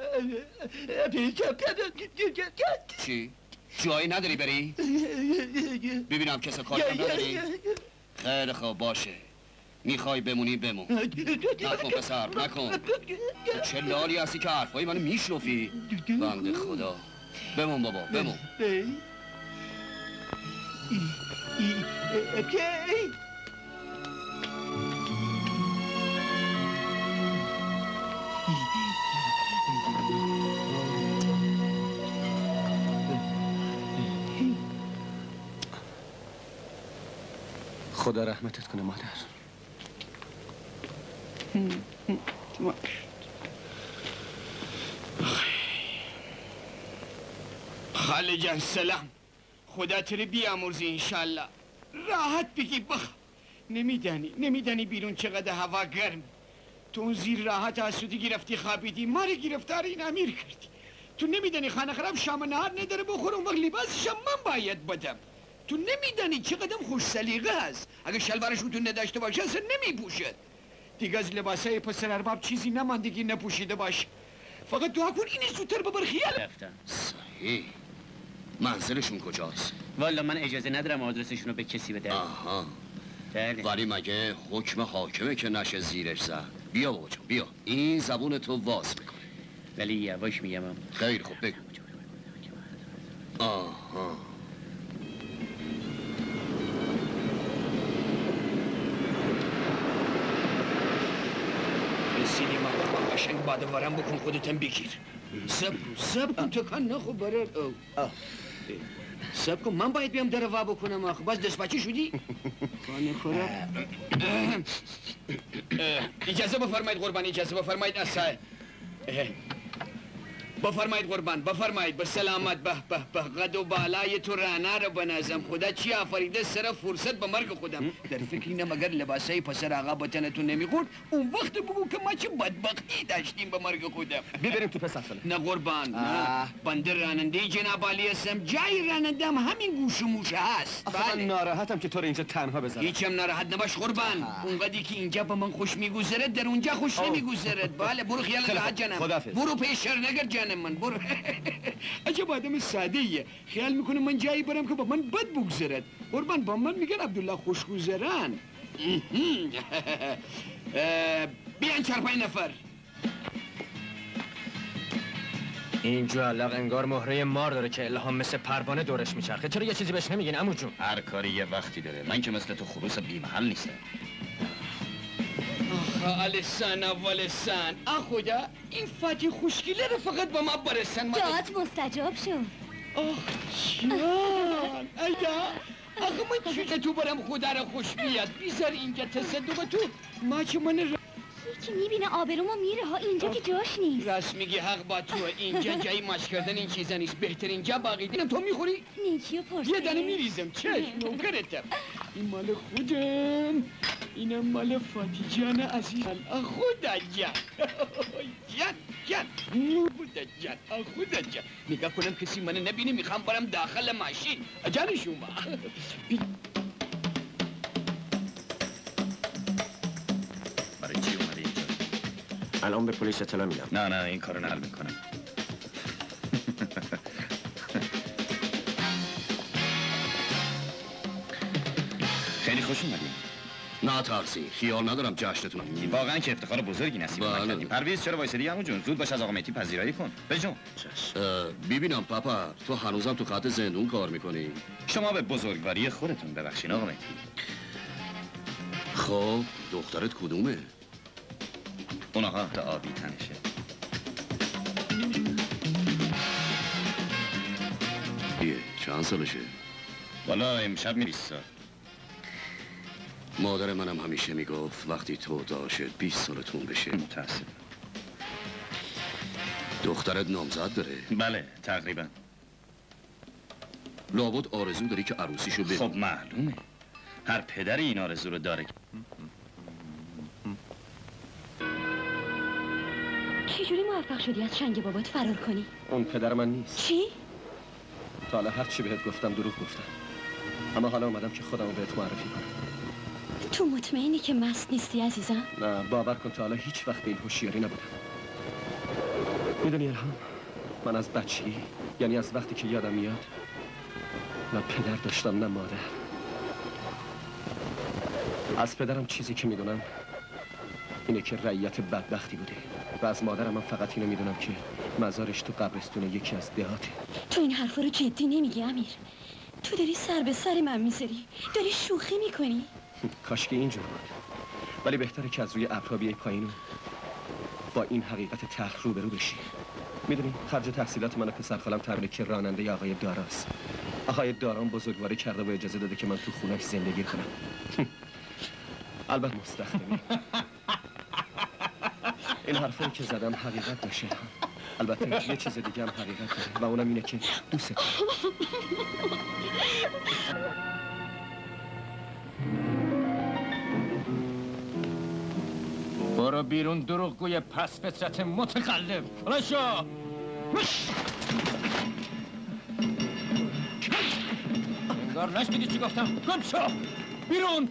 چی؟ جایی نداری بری؟ ببینم کسی کاری هم نداری؟ خیلی خوب باشه. میخوای بمونی بمون. نکن پسر نکن. تو چه لالی هستی که حرفای منو میشنفی؟ بنده خدا. بمون بابا بمون. خدا رحمتت کنه مادر. خاله جان سلام. خدا تو رو بیامرزی انشالله. راحت بگی بخ. نمیدانی نمیدانی بیرون چقدر هوا گرم. تو اون زیر راحت آسودی گرفتی خوابیدی، ما رو گرفتار این امیر کردی. تو نمیدانی خانه خراب شام نهار نداره بخور، اون وقت لباسش هم من باید بدم. تو نمیدانی چقدر خوش سلیقه هست. اگه شلوارش تو نداشته باشه اصلا نمیپوشد. دیگه از لباسای پسر ارباب چیزی نماندگی نپوشیده باشه. فقط دعا کن اینی زودتر ببر خیال. صحیح. منزلشون کجاست؟ والا من اجازه ندارم آدرسشون رو به کسی بدم. آها. بله. ولی مگه حکم حاکمه که نشه زیرش زد؟ بیا بابا جان بیا. این زبون تو واز میکنه. ولی یواش میگم. خیلی خوب بگو. آها. رسیدی ما قشنگ بادوارم بکن خودتم بگیر. سب سب کن تکان نخو برر. سب کن من باید بیام در وا بکنم آخه باز دست بچه شدی؟ خانه خورم. اجازه بفرمایید قربان، اجازه بفرمایید اصای. بفرمایید قربان، بفرمایید به سلامت. به به به قد و بالای تو رعنا رو بنازم. خدا چی آفریده سر فرصت به مرگ خودم. در فکر اینم اگر لباسای پسر آقا با تنتون نمیخورد اون وقت بگو که ما چه بدبختی داشتیم به مرگ خودم. ببریم تو پس اصلا. نه قربان نه. بنده راننده جناب عالی هستم. جای راننده هم همین گوش و موشه هست. آخه من ناراحتم که تو رو اینجا تنها بذارم. هیچم ناراحت نباش قربان. اونقدری که اینجا با من خوش میگذرد در اونجا خوش نمیگذرد. بله برو خیال راحت جانم. برو پیشر نگر جانم من برو. عجب آدم ساده ایه. خیال میکنه من جایی برم که با من بد بگذرد. قربان با من میگن عبدالله خوشگذران. بیان چهار پنج نفر. این جوالق انگار مهره مار داره که الهام مثل پروانه دورش میچرخه. چرا یه چیزی بهش نمیگین عمو جون؟ هر کاری یه وقتی داره. من که مثل تو خروس بی محل نیستم. آخه لسان اول لسان. آخودا این فاتی خوشگله رو فقط با ما برسن. دعات مستجاب شد. آخ جان ایدا. آخه من چیزه تو برم خدا رو خوش بیاد. بیزار اینجا تصدق تو. ما چه من ر... یکی میبینه آبرومو میره ها. اینجا که جاش نیست. راست میگی حق با تو. اینجا جایی ماش کردن این چیزا نیست. بهترین جا باقی دینم. تو میخوری؟ نیکی و پرسه. یه دانه میریزم. چشم نوکرتم. این مال خودم. اینم مال فاتی جان عزیزم. خدا جان. جان جان. خدا جان. خدا جان. نگاه کنم کسی من نبینه میخوام برم داخل ماشین. جان شما. برای چی اومده اینجا؟ الان به پلیس اطلاع میدم. نه نه این کارو حل میکنم. خیلی خوش اومدیم. نه ترسی، خیال ندارم جشنتون. واقعا که افتخار بزرگی نصیب ما کردیم. پرویز چرا وایسادی عمو جون؟ زود باش از آقا مهدی پذیرایی کن. بجون. ببینم پاپا، تو هنوزم تو خط زندون کار میکنی؟ شما به بزرگواری خودتون ببخشین آقا مهدی. خب دخترت کدومه؟ اونها تا آبی تنشه. یه چند سالشه؟ والا امشب میری سال. مادر منم همیشه میگفت وقتی تو داشت بیست سالتون بشه. متاسف. دخترت نامزد داره؟ بله تقریبا. لابد آرزو داری که عروسیشو ببینی. خب معلومه. هر پدری این آرزو رو داره. چجوری موفق شدی از شنگ بابات فرار کنی؟ اون پدر من نیست. چی؟ تا حالا هر چی بهت گفتم دروغ گفتم. اما حالا اومدم که خودم رو بهت معرفی کنم. تو مطمئنی که مست نیستی عزیزم؟ نه باور کن تا حالا هیچ وقت به این هوشیاری نبودم. میدونی الهام، من از بچگی، یعنی از وقتی که یادم میاد، نه پدر داشتم نه مادر. از پدرم چیزی که میدونم اینه که رعیت بدبختی بوده و از مادرم من فقط اینو میدونم که مزارش تو قبرستون یکی از دهاته. تو این حرفا رو جدی نمیگی امیر. تو داری سر به سر من میذاری، داری شوخی میکنی. کاش که اینجور بود، ولی بهتره که از روی ابرها بیای پایین و با این حقیقت تلخ روبرو بشی. میدونی خرج تحصیلات من و پسر خالم تبریک که راننده آقای داراست. آقای داران بزرگواری کرده و اجازه داده که من تو خونش زندگی کنم. البته مستخدمی. این حرفایی که زدم حقیقت باشه. البته یه چیز دیگه هم حقیقت داره و اونم اینه که دوست دارم. برو بیرون دروغگوی پس فطرت متقلب. رشا انگار نشنیدی چی گفتم. گم شو بیرون.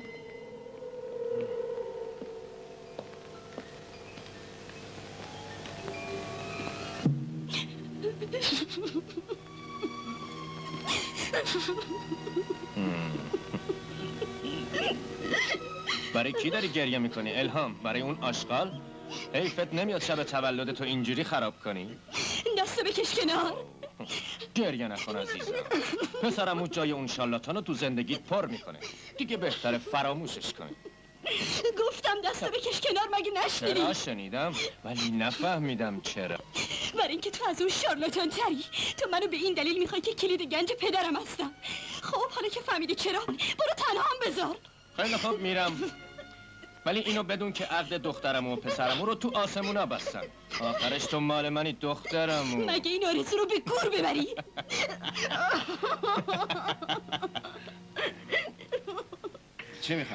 برای کی داری گریه میکنی الهام؟ برای اون آشغال؟ حیفت نمیاد شب تولد تو اینجوری خراب کنی؟ دستو بکش کنار. گریه نکن عزیزم. پسرم اون جای اون شالاتانو تو زندگیت پر میکنه. دیگه بهتره فراموشش کنی. گفتم دستو بکش کنار، مگه نشنیدی؟ چرا شنیدم ولی نفهمیدم چرا. برای اینکه تو از اون شارلاتان تری. تو منو به این دلیل میخوای که کلید گنج پدرم هستم. خب حالا که فهمیدی چرا، برو تنهام بذار. خیلی خوب میرم، ولی اینو بدون که عقد دخترم و پسرمو رو تو آسمونا بستن. آخرش تو مال منی دخترمو. مگه این آرزو رو به گور ببری؟ چی میخوای؟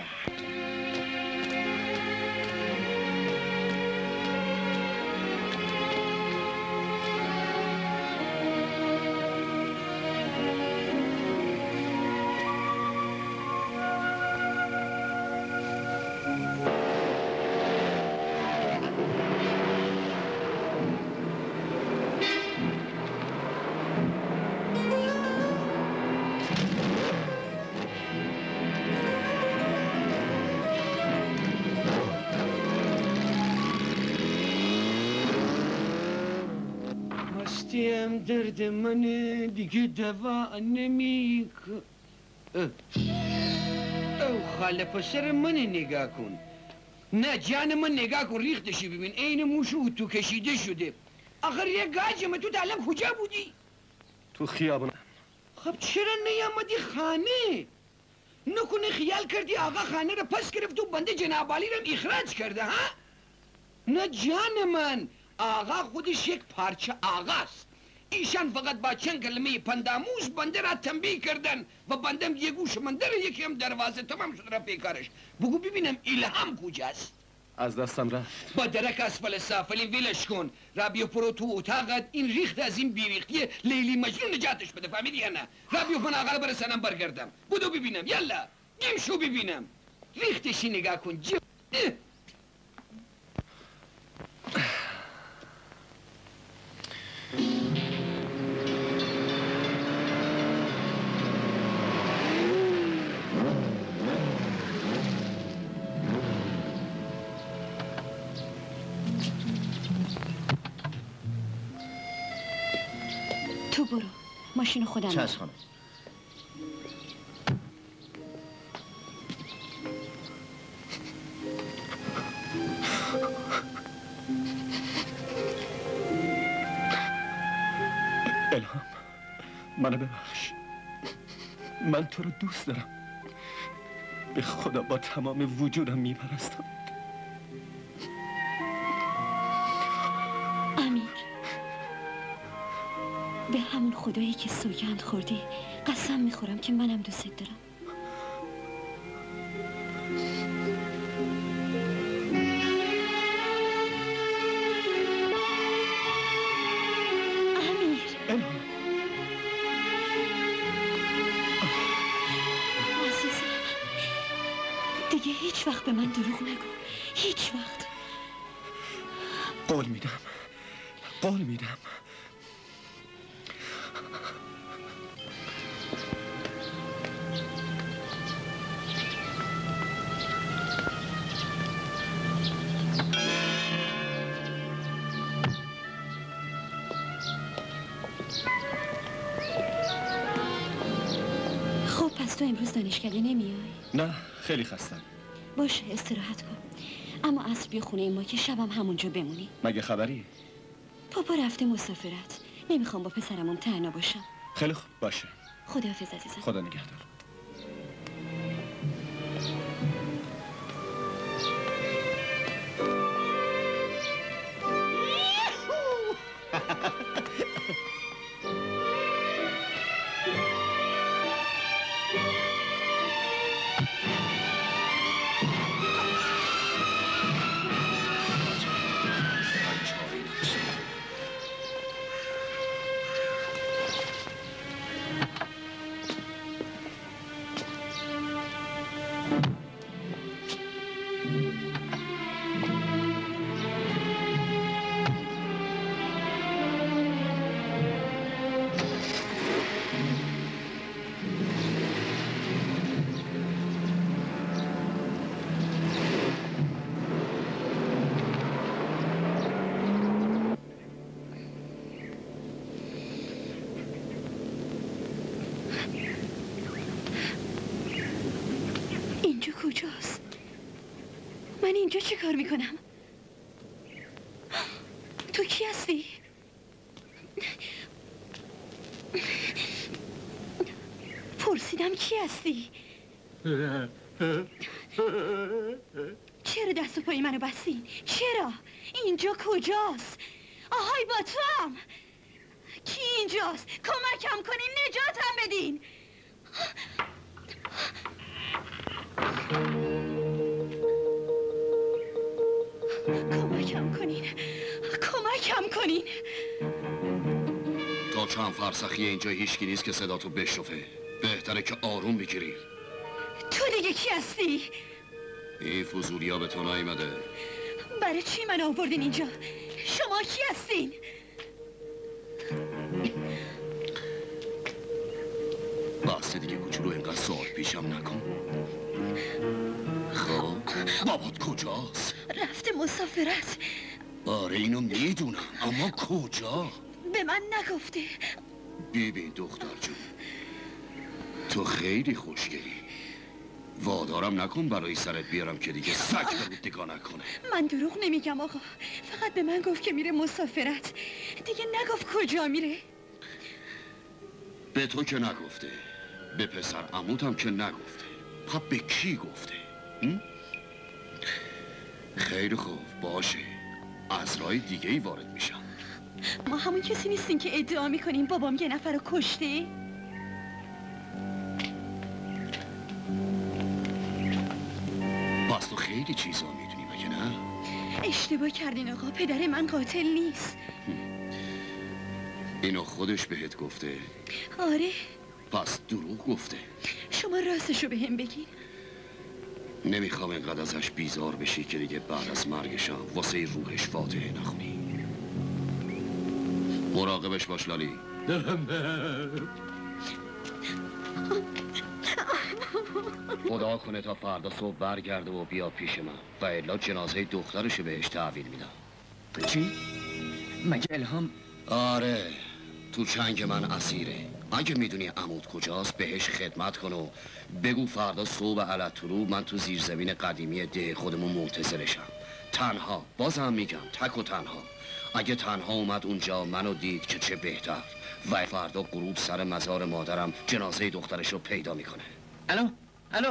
مستی درد منه دیگه دوا نمیکن. او خاله پسر من نگاه کن. نه جان من نگاه کن، ریختشی ببین عین موشو تو کشیده شده. آخر یه گاجم تو الان کجا بودی؟ تو خیابون. خب چرا نیامدی خانه؟ نکنه خیال کردی آقا خانه رو پس گرفت و بنده جنابالی رو اخراج کرده ها؟ نه جان من، آقا خودش یک پارچه آقاست. ایشان فقط با چند کلمه پنداموز بنده را تنبیه کردن و بندم یه گوش من داره، یکی هم دروازه تمام شد را پیکارش. بگو ببینم الهام کجاست؟ از دستم رفت. با درک اسفل سافلین ویلش کن. رابیو پرو تو اتاقت این ریخت از این بیریختیه لیلی مجنون نجاتش بده، فهمیدی یا نه؟ رابیو کن آقا رو برسنم برگردم. بودو ببینم یلا گیم شو ببینم. ریختشی نگاه کن جو. تو برو، ماشین خودم. چشم خانم. الهام منو ببخش، من تو رو دوست دارم، به خدا با تمام وجودم میپرستم. امیر، به همون خدایی که سوگند خوردی قسم میخورم که منم دوست دارم. دیگه هیچ وقت به من دروغ نگو، هیچ وقت. قول میدم، قول میدم. خب پس تو امروز دانشکده نمیای؟ نه خیلی خستم. باشه استراحت کن، اما عصر بیا خونه ما که شبم همونجا بمونی. مگه خبری؟ پاپا رفته مسافرت، نمیخوام با پسرمون تنها باشم. خیلی خوب باشه. خداحافظ عزیزم. خدا نگهدار. اینجا کجاست؟ من اینجا چی کار میکنم؟ تو کی هستی؟ پرسیدم کی هستی؟ چرا دست و پای منو بستین؟ چرا؟ اینجا کجاست؟ آهای با تو هم کی اینجاست؟ کمکم کنین، نجاتم بدین. کمکم کنین، کمکم کنین. تا چند فرسخی اینجا هیچکی نیست که صدا تو بشنفه. بهتره که آروم بگیری. تو دیگه کی هستی؟ این فضولیا به تو نیامده. برای چی من آوردین اینجا؟ شما کی هستین؟ بسته دیگه کوچولو اینقدر سوال پیشم نکن. خب بابات کجاست؟ رفته مسافرت. آره اینو میدونم، اما کجا؟ به من نگفته. ببین دختر جون، تو خیلی خوشگلی. وادارم نکن برای سرت بیارم که دیگه سگ به نگاه نکنه. من دروغ نمیگم آقا، فقط به من گفت که میره مسافرت، دیگه نگفت کجا میره. به تو که نگفته، به پسر عموتم که نگفته، پس به کی گفته؟ هم؟ خیلی خوب باشه، از راه دیگه ای وارد میشم. ما همون کسی نیستیم که ادعا میکنیم بابام یه نفر رو کشته؟ پس تو خیلی چیزا میدونی مگه نه؟ اشتباه کردین آقا، پدر من قاتل نیست. اینو خودش بهت گفته؟ آره. پس دروغ گفته. شما راستشو به هم بگین. نمیخوام اینقدر ازش بیزار بشی که دیگه بعد از مرگشم واسه روحش فاتحه نخونی. مراقبش باش لالی. خدا کنه تا فردا صبح برگرده و بیا پیش من و الا جنازه دخترشو بهش تحویل میدم. چی؟ مگه الهام؟ آره، تو چنگ من اسیره. اگه میدونی عمود کجاست بهش خدمت کن و بگو فردا صبح علت طلوع من تو زیرزمین قدیمی ده خودمون منتظرشم. تنها، بازم میگم تک و تنها. اگه تنها اومد اونجا منو دید که چه بهتر. و فردا غروب سر مزار مادرم جنازه دخترش رو پیدا میکنه. الو؟ الو؟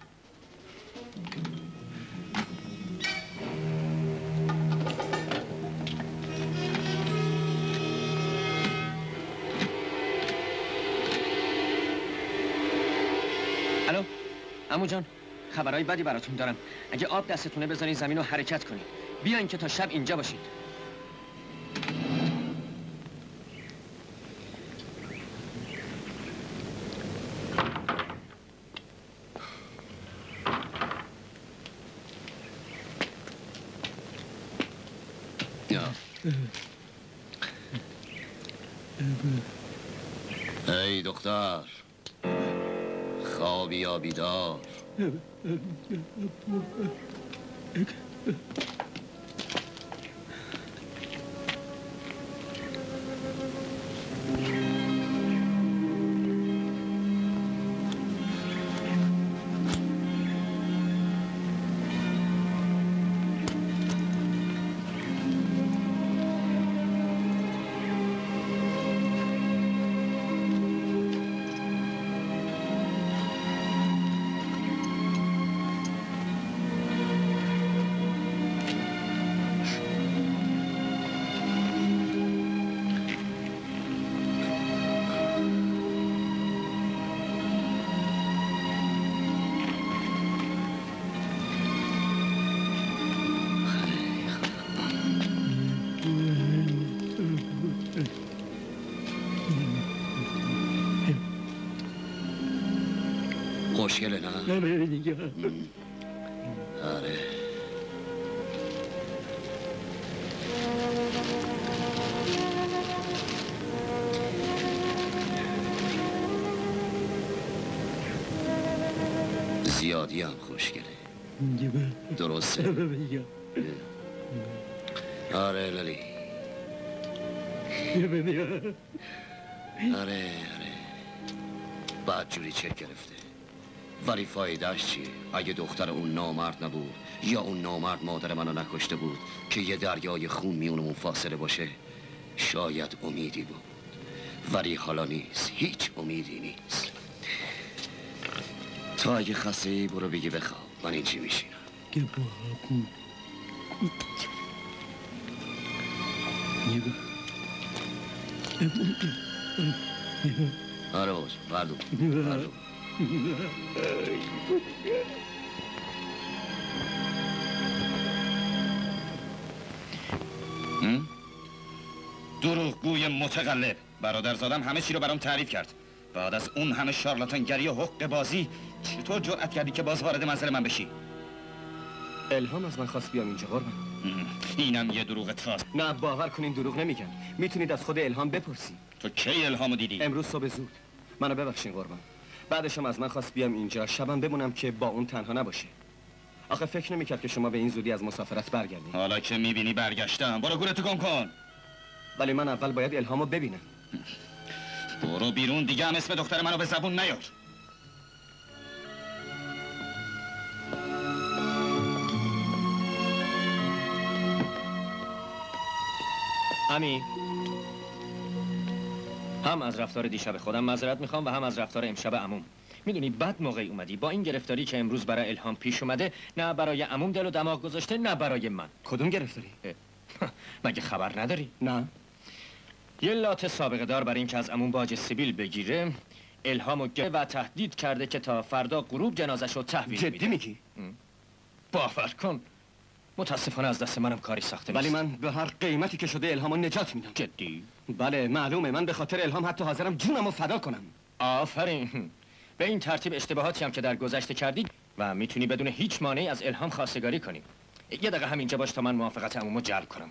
الو؟ عمو جان، خبرهای بدی براتون دارم. اگه آب دستتونه بذارین زمین رو حرکت کنین. بیاین که تا شب اینجا باشید. ای دختر، خوابی یا بیدار؟ خوشگله نه؟ نه دیگه. آره. زیادی هم خوشگله. درسته؟ آره لالی. آره آره بعد جوری چک گرفته ولی فایدهش چیه؟ اگه دختر اون نامرد نبود یا اون نامرد مادر منو نکشته بود که یه دریای خون میونمون فاصله باشه شاید امیدی بود ولی حالا نیست هیچ امیدی نیست تا اگه خسته ای برو بگی بخواب من این چی میشینم آره باش بردو بردو دروغگوی متقلب برادرزادم همه چی رو برام تعریف کرد بعد از اون همه شارلاتانگری و حق بازی چطور جرأت کردی که باز وارد منزل من بشی؟ الهام از من خواست بیام اینجا قربان اینم یه دروغ تاست نه باور کنین دروغ نمیگم میتونید از خود الهام بپرسی تو کی الهامو دیدی؟ امروز صبح زود منو ببخشین قربان بعدشم از من خواست بیام اینجا شبم بمونم که با اون تنها نباشه آخه فکر نمیکرد که شما به این زودی از مسافرت برگردین حالا که میبینی برگشتم برو گورتو گم کن ولی من اول باید الهامو ببینم برو بیرون دیگه هم اسم دختر منو به زبون نیار امی هم از رفتار دیشب خودم معذرت میخوام و هم از رفتار امشب عموم میدونی بد موقعی اومدی با این گرفتاری که امروز برای الهام پیش اومده نه برای عموم دل و دماغ گذاشته نه برای من کدوم گرفتاری؟ مگه خبر نداری؟ نه یه لات سابقه دار برای اینکه از عموم باج سیبیل بگیره الهامو گرفته و تهدید کرده که تا فردا غروب جنازه‌شو تحویل میده جدی میگی؟ باور کن متاسفانه از دست منم کاری ساخته نیست ولی من به هر قیمتی که شده الهامو نجات میدم جدی؟ بله معلومه من به خاطر الهام حتی حاضرم جونمو فدا کنم آفرین به این ترتیب اشتباهاتی هم که در گذشته کردی و میتونی بدون هیچ مانعی از الهام خواستگاری کنی یه دقیقه همینجا باش تا من موافقت عمومو جلب کنم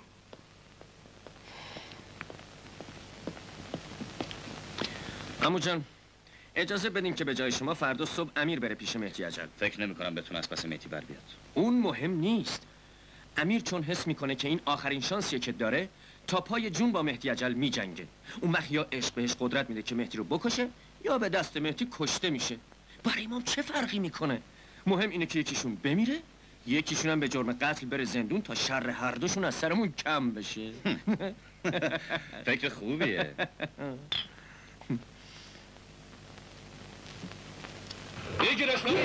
عمو جان اجازه بدین که به جای شما فردا صبح امیر بره پیش مهدی اجل فکر نمی کنم بتونه از پس مهدی بر بیاد اون مهم نیست امیر چون حس میکنه که این آخرین شانسیه که داره تا پای جون با مهدی اجل میجنگه اون وقت یا عشق بهش قدرت میده که مهدی رو بکشه یا به دست مهدی کشته میشه برای ما چه فرقی میکنه مهم اینه که یکیشون بمیره یکیشون هم به جرم قتل بره زندون تا شر هر دوشون از سرمون کم بشه فکر خوبیه بگیرش بلم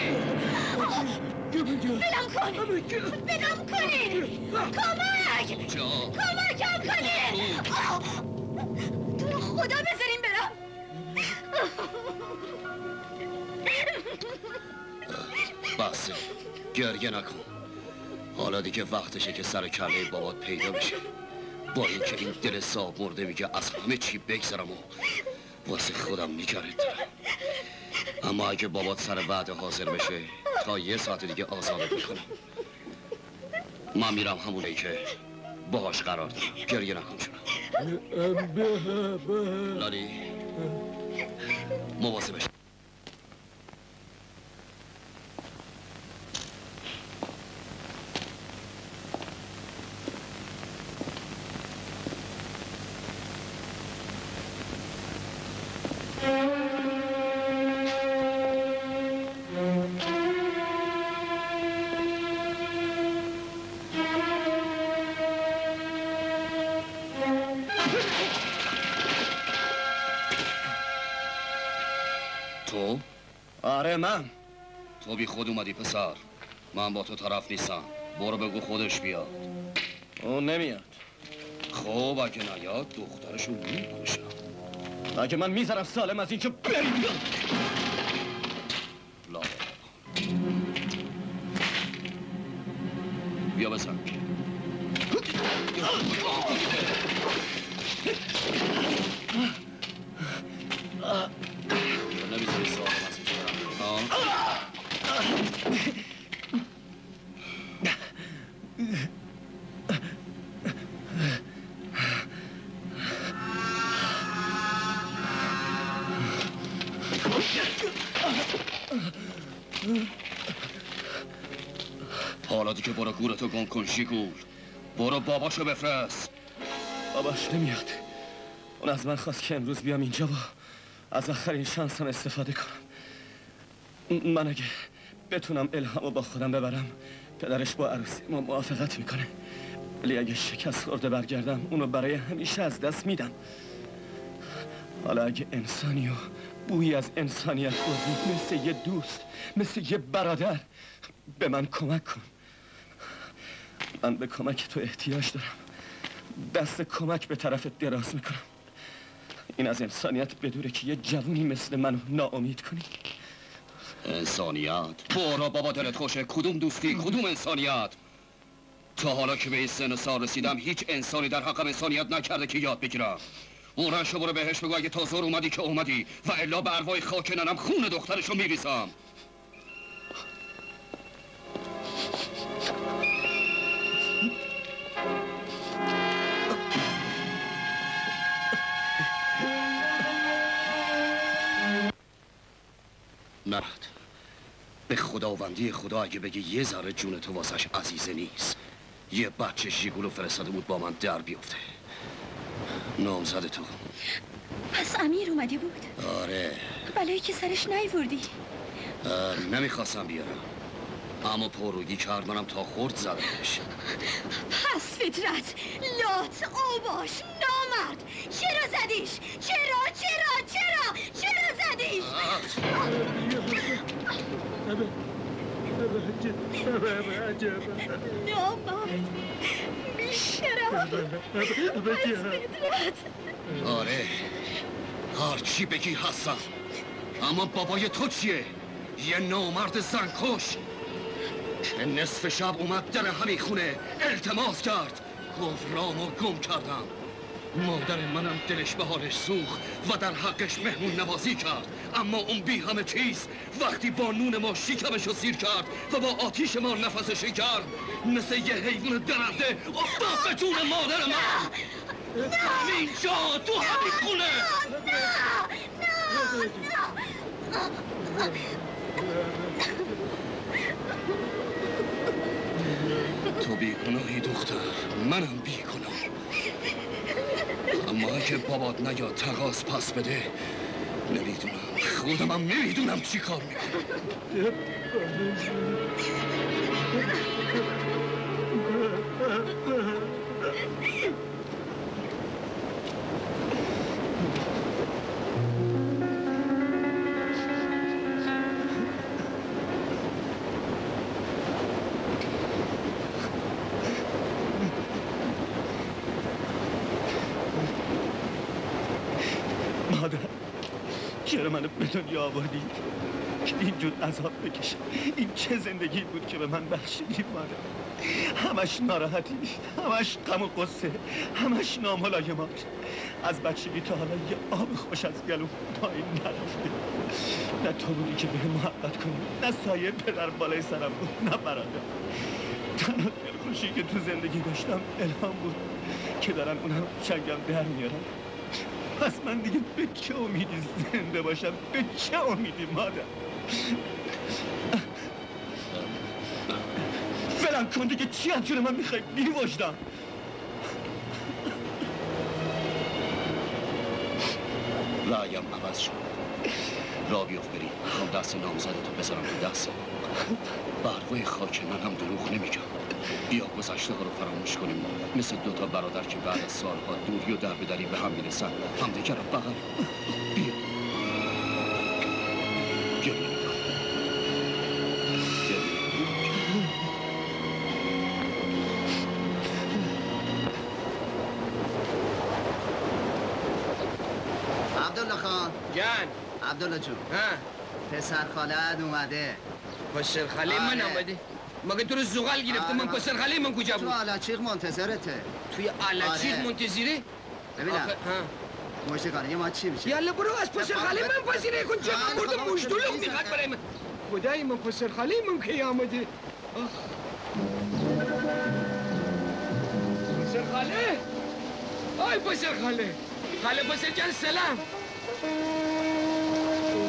کن بلم کنین کمک کمکم کنین تو رو خدا بذارین برم بسه گریه نکن حالا دیگه وقتشه که سر کله بابات پیدا بشه با اینکه این دل صاحب مرده میگه از همه چی بگذرم و واسه خودم نگرد دارم اما اگه بابات سر وعده حاضر بشه تا یه ساعت دیگه آزادت میکنم من میرم همونی که باهاش قرار دارم گریه نکن جونم لالی مواظبش تو؟ آره من تو بی خود اومدی پسر من با تو طرف نیستم برو بگو خودش بیاد اون نمیاد خب اگه نیاد دخترشو میکشم اگه من میذارم سالم از اینجا بریم لا بیا بزن نمیذاری سالم از اینجا برم دیگه برو گورتو گم کن شیگول. برو باباشو بفرست. باباش نمیاد. اون از من خواست که امروز بیام اینجا و از آخرین شانسم استفاده کنم. من اگه بتونم الهامو با خودم ببرم پدرش با عروسی ما موافقت میکنه، ولی اگه شکست خورده برگردم اونو برای همیشه از دست میدم. حالا اگه انسانی و بویی از انسانیت بردی مثل یه دوست، مثل یه برادر، به من کمک کن. من به کمک تو احتیاج دارم. دست کمک به طرفت دراز میکنم. این از انسانیت بدوره که یه جوونی مثل منو ناامید کنی. انسانیت؟ برو بابا دلت خوشه. کدوم دوستی؟ کدوم انسانیت؟ تا حالا که به این سن و سال رسیدم هیچ انسانی در حقم انسانیت نکرده که یاد بگیرم. اون رنشو برو بهش بگو اگه تا زور اومدی که اومدی و الا به ارواح خاک ننم خون دخترشو میریسم. نرد. به خداوندی خدا اگه بگی یه ذره جون تو واسش عزیزه نیست، یه بچه ژیگولو فرستاده بود با من در بیفته. نامزد تو. پس امیر اومده بود؟ آره. بلایی که سرش نیوردی. نمیخواستم بیارم، اما پروگی کرد منم تا خورد زدمش. پس فطرت، لات، اوباش، نامرد، چرا زدیش؟ چرا چرا چرا چرا زدیش؟ نامرد، بیشرف، پس فطرت. آره، هرچی بگی هستم، اما بابای تو چیه؟ یه نامرد زنکش که نصف شب اومد در همین خونه التماس کرد، گفت رامو گم کردم. مادر منم دلش به حالش سوخت و در حقش مهمون نوازی کرد، اما اون بی همه چیز وقتی با نون ما شکمشو سیر کرد و با آتیش ما نفسشی کرد، مثل یه حیوان درنده افتاد به جون مادر من. همینجا تو همین خونه. تو بیگناهی دختر، منم بیگناه، اما اگه بابات نیاد تقاض پس بده، نمیدونم، خودمم نمیدونم چی کار میکنم. مادر، چرا منو به دنیا آوردی که اینجور عذاب بکشم؟ این چه زندگی بود که به من بخشیدی مادر؟ همش ناراحتی، همش غم و قصه، همش ناملایمات. از بچگی تا حالا یه آب خوش از گلوم پایین نرفته. نه تو بودی که به محبت کنی، نه سایه پدر بالای سرم بود، نه برادر. تنها دلخوشی که تو زندگی داشتم الهام بود که دارن اونم چنگم در میارن. پس من دیگه به چه امیدی زنده باشم؟ به چه امیدی مادر؟ فلان کن دیگه، چی از جون من میخوای؟ بی وجدان. رأیم عوض شد. را بیفت بریم، میخوام دست نامزدتو بذارم تو دست بروای خاک من هم دروغ نمیگم. بیا گذشته ها رو فراموش کنیم، مثل دوتا برادر که بعد از سالها دوری و در بدری به هم میرسن، همدیگر رو بغل. بیا بیا بیا عبدالله خان جان. عبدالله جون، ها پسر خاله‌ات اومده. پسر خاله من آمده؟ مگه تو رو زغال گرفته؟ من پسر خاله من کجا بود؟ تو آلاچیق منتظرته. توی آلاچیق منتظره؟ ببینم مشتگانه ما چی میشه؟ یالا برو از پسر خاله من پذیره کن. چه من بردم مشدولق میخواد برای من. خدای من پسر خاله من که آمده. پسر خاله؟ آی پسر خاله، خاله پسر جان سلام.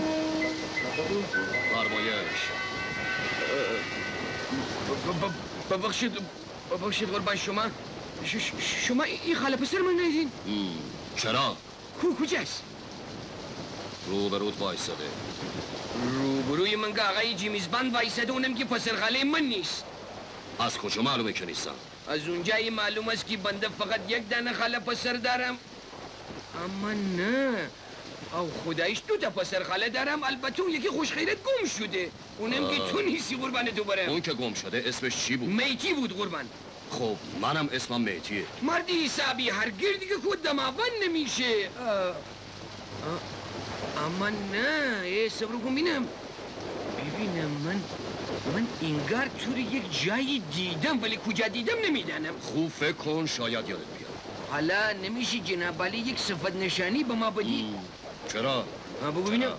فرمایش. ببخشید ببخشید قربان شما ش- ش- شما این خاله پسر من ندیدین؟ چرا؟ کو کجاست؟ روبروت وایساده. روبروی من که آقای جیمیزبند وایساده اونم که پسر خاله من نیست. از کجا معلومه که نیستم؟ از اونجایی معلوم است که بنده فقط یک دانه خاله پسر دارم. اما نه او خدایش دو تا پسر خاله دارم، البته اون یکی خوشخیرت گم شده، اونم که تو نیستی قربان تو برم. اون که گم شده اسمش چی بود؟ میتی بود قربان. خب منم اسمم میتیه. مردی حسابی هر گردی که خود دماوان نمیشه. آه. آه. اما نه ای صبر کن بینم ببینم من من اینگار تو رو یک جایی دیدم ولی کجا دیدم نمیدانم. خوب فکر کن شاید یادت بیاد. حالا نمیشه جناب ولی یک صفت نشانی به ما بدی؟ چرا؟ بگو ببینم.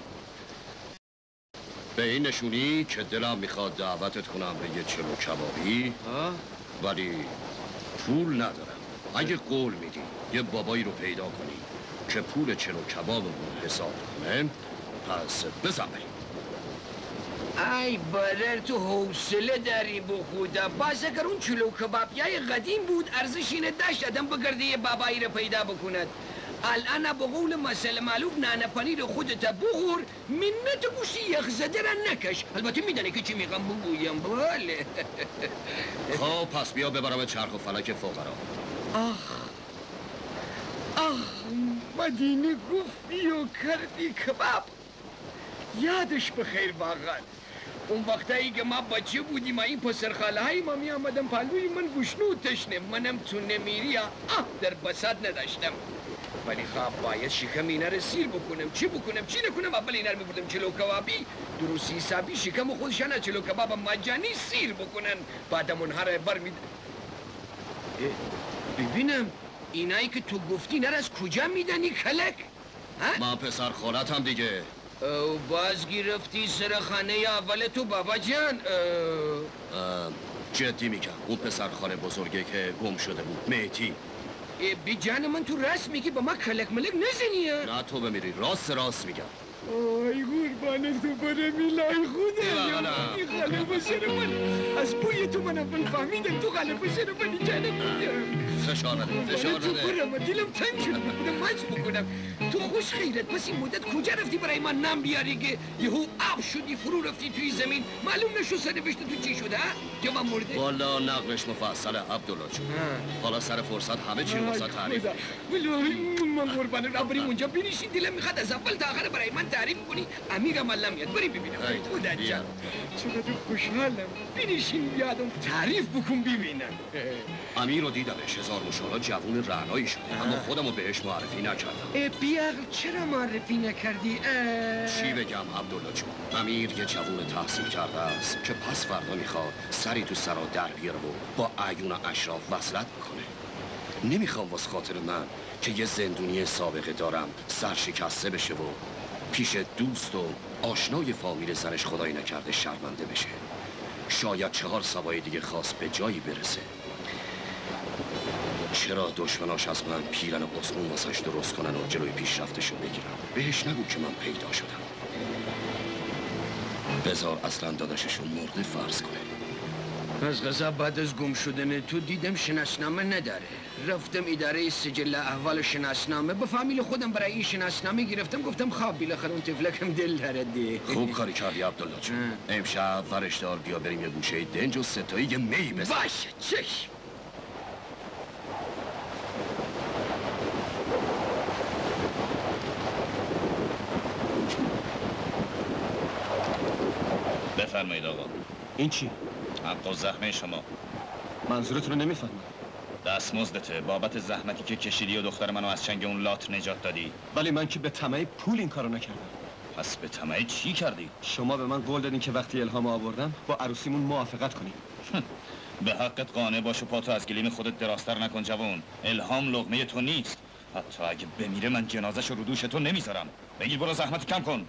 به این نشونی که دلم میخواد دعوتت کنم به یه چلو کبابی، ولی پول ندارم. اگه قول میدی یه بابایی رو پیدا کنی که پول چلو کبابمون حساب کنه، پس بزن بریم. ای برر تو حوصله داری به خدا. باز اگر اون چلو کبابیای قدیم بود ارزش اینه داشت آدم بگرده یه بابایی رو پیدا بکند. الان به قول مسئله معلوم نانه پنیر خودت بخور، منت گوشی یخ زده را نکش. البته میدانی که چی میگم بگویم. بله. خب پس بیا ببرم چرخ و فلک فقرا. آخ آخ مدینه گفتی و کردی کباب. یادش بخیر واقعا. اون وقتایی که ما بچه بودیم این پسر خاله های ما می آمدن پلوی من گوشنود تشنه، منم تو نمیری آه در بساط نداشتم. ولی خواب باید شکم اینا رو سیر بکنم. چی بکنم چی نکنم؟ اول اینا رو میبردم چلو کبابی، درستی حسابی شکم خودشان چلو کباب مجانی سیر بکنن، بعدم اونها رو بر مید... ببینم اینایی که تو گفتی اینا رو از کجا میدنی کلک؟ من پسر خالتم دیگه. او باز گرفتی سر خانه اول تو بابا جان. جدی میگم اون پسر خاله بزرگه که گم شده بود میتی. بی جان من تو راست میگی با ما کلک ملک نزنی ها؟ نه تو بمیری راست راست میگم. آی قربان تو برمی لای خودم این خاله پسر من از بوی تو من اول فهمیدم تو خاله پسر منی جانم میدم. فشار نده فشار نده. تو برم دلم تنگ شد بودم ماچ بکنم. تو خوش خیرت پس این مدت کجا رفتی برای من نم بیاری که یهو آب شدی فرو رفتی توی زمین؟ معلوم نشو سرنوشت تو چی شده ها؟ که من مرده؟ والا نقلش مفصله عبدالله جون. حالا سر فرصت همه چی رو واسه تعریف میکنم. من قربان را بریم اونجا بنشین، دلم میخواد از اول تا آخر برای من تعریف کنی. امیرم الله میاد بریم ببینم. خدا جان چقدر خوشحالم. بنشین یادم تعریف بکن ببینم. امیر رو دیدمش، هزار مشالا جوون رعنایی شده، اما خودمو بهش معرفی نکردم. بیعقل چرا معرفی نکردی؟ چی بگم عبدالله جون؟ امیر یه جوون تحصیل کرده است که پس فردا میخواد سری تو سرا در بیاره و با اعیون اشراف وصلت بکنه. نمیخوام واسه خاطر من که یه زندونی سابقه دارم سرشکسته بشه و پیش دوست و آشنای فامیل زنش خدایی نکرده شرمنده بشه. شاید چهار سوای دیگه خواست به جایی برسه. چرا دشمناش از من پیرن عثمون واسش درست کنن و جلوی پیشرفتشو بگیرم؟ بهش نگو که من پیدا شدم. بذار اصلا داداششون مرده فرض کنه. از غذا بعد از گم شدن تو دیدم شناسنامه نداره. رفتم اداره سجل احوال شناسنامه به فامیل خودم برای این شناسنامه گرفتم، گفتم خواب بالاخره اون طفلکم دل داره دی. خوب کاری کردی عبدالله جون. امشب ورشدار بیا بریم یه گوشه دنج و ستایی یه می بزن. باشه چشم. بفرمایید آقا. این چی؟ حق و زحمه شما. منظورت رو نمیفهمم. دستمزدته بابت زحمتی که کشیدی و دختر منو از چنگ اون لات نجات دادی. ولی من که به طمع پول این کارو نکردم. پس به طمع چی کردی؟ شما به من قول دادین که وقتی الهام آوردم با عروسیمون موافقت کنیم. به حقت قانع باش و پاتو از گلیم خودت دراستر نکن جوان. الهام لقمه تو نیست. حتی اگه بمیره من جنازش رو دوش تو نمیذارم. بگیر برو زحمت کم کن.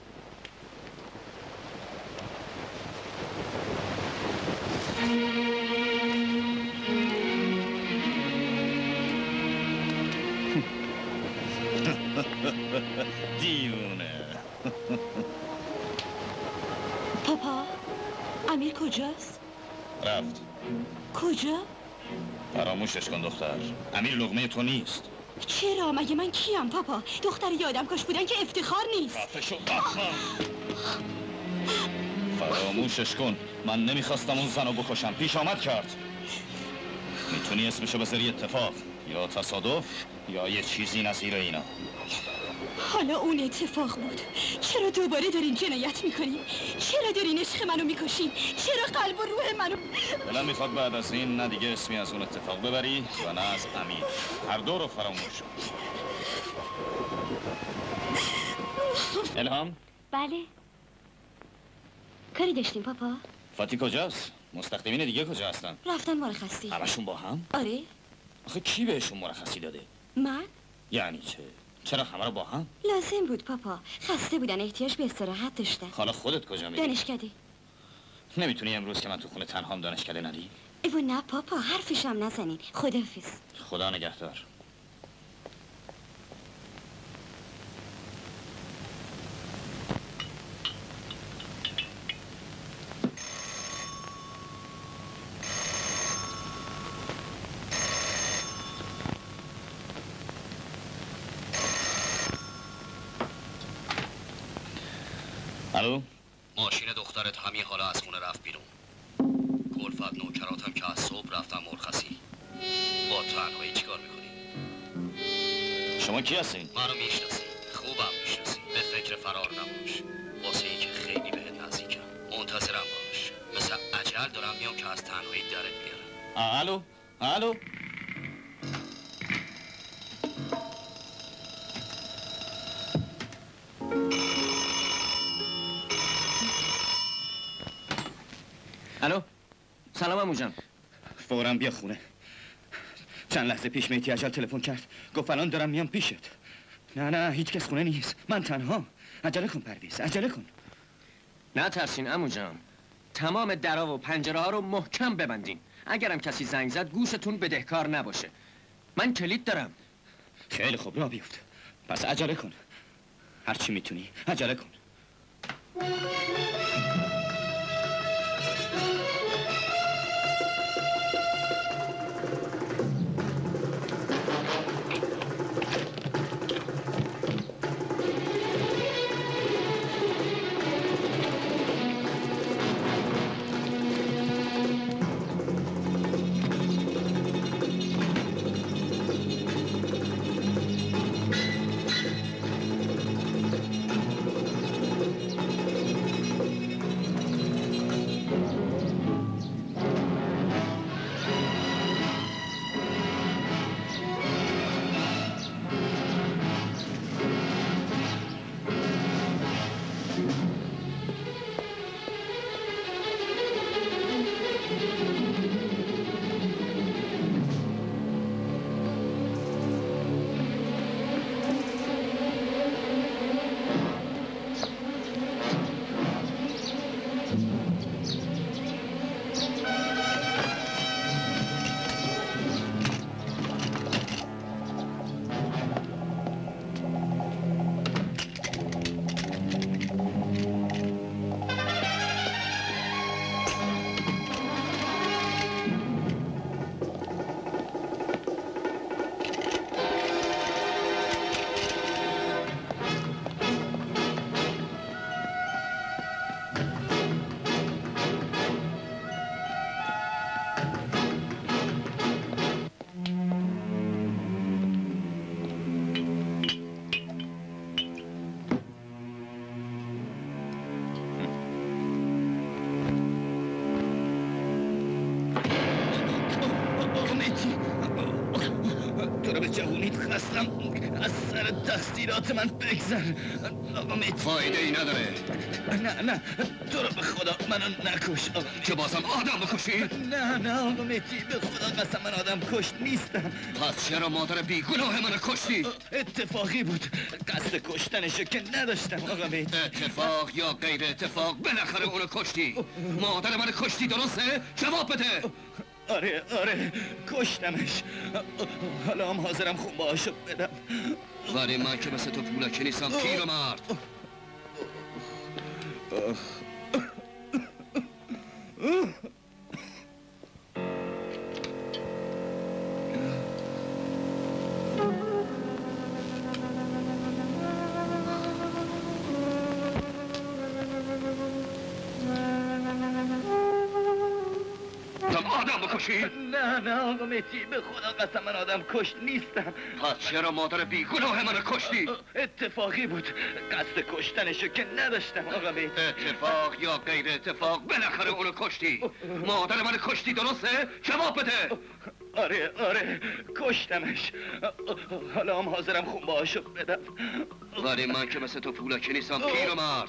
دیونه. پاپا امیر کجاست؟ رفت. کجا؟ فراموشش کن دختر. امیر لقمه تو نیست. چرا؟ مگه من کیم پاپا؟ دختر یادم کاش بودن که افتخار نیست. خفه شو احمق. فراموشش کن. من نمیخواستم اون زنو بکشم. پیش آمد کرد. میتونی اسمشو بذاری اتفاق یا تصادف یا یه چیزی نظیر اینا. حالا اون اتفاق بود. چرا دوباره دارین جنایت میکنین؟ چرا دارین عشق منو میکشین؟ چرا قلب و روح منو؟ دلم میخواد بعد از این نه دیگه اسمی از اون اتفاق ببری و نه از امیر. هر دو رو فراموش کن. الهام؟ بله. کاری داشتیم پاپا؟ فاتی کجاست؟ مستخدمین دیگه کجا هستن؟ رفتن مرخصی. همشون با هم؟ آره. آخه کی بهشون مرخصی داده؟ من؟ یعنی چه؟ چرا همه رو با هم؟ لازم بود پاپا. خسته بودن، احتیاج به استراحت داشتن. حالا خودت کجا میری؟ دانشکده. نمیتونی امروز که من تو خونه تنهام دانشکده نری؟ ایوه نه پاپا، حرفشم نزنین. خداحافظ. خدا نگهدار. الو؟ ماشین دخترت همین حالا از خونه رفت بیرون. کلفت نوکراتم که از صبح رفتم مرخصی. با تنهایی چیکار میکنی؟ شما کی هستین؟ منو میشناسی، خوبم میشناسی. به فکر فرار نباش. واسه اینکه خیلی بهت نزدیکم. منتظرم باش. مثل عجل دارم میام که از تنهایی درت بیارم. الو؟ الو؟ الو؟ سلام عمو جان. فوراً بیا خونه. چند لحظه پیش مهدی اجل تلفن کرد. گفت الان دارم میام پیشت. نه نه هیچ کس خونه نیست. من تنها. عجله کن پرویز، عجله کن. نه ترسین عمو جان. تمام درا و پنجره ها رو محکم ببندین. اگرم کسی زنگ زد گوشتون بدهکار نباشه. من کلید دارم. خیلی خوب، راه بیفت. پس عجله کن. هر چی میتونی عجله کن. از سر تقصیرات من بگذر. آقا مهدی فایده ای نداره. نه نه تو رو به خدا منو نکش آقا مهدی. که بازم آدم بکشی؟ نه نه آقا مهدی به خدا قسم من آدم کشت نیستم. پس چرا مادر بیگناه منو کشتی؟ اتفاقی بود، قصد کشتنشو که نداشتم آقا مهدی. اتفاق یا غیر اتفاق بالاخره اونو کشتی. مادر منو کشتی، درسته؟ جواب بده. آره آره کشتمش. حالا هم حاضرم خون باهاشو بدم. ولی من که مثل تو پولکی نیستم پیر مرد. میخوام آدم بکشی؟ نه نه آقا مهدی به خدا قسم من آدم کشت نیستم. پس چرا مادر بیگناه منو کشتی؟ اتفاقی بود، قصد کشتنشو که نداشتم آقا مهدی. اتفاق یا غیر اتفاق بالاخره اونو کشتی. مادر منو کشتی درسته؟ جواب بده. آره آره کشتمش. حالا هم حاضرم خونبهاشو بدم. ولی من که مثل تو پولکی نیستم پیرمرد.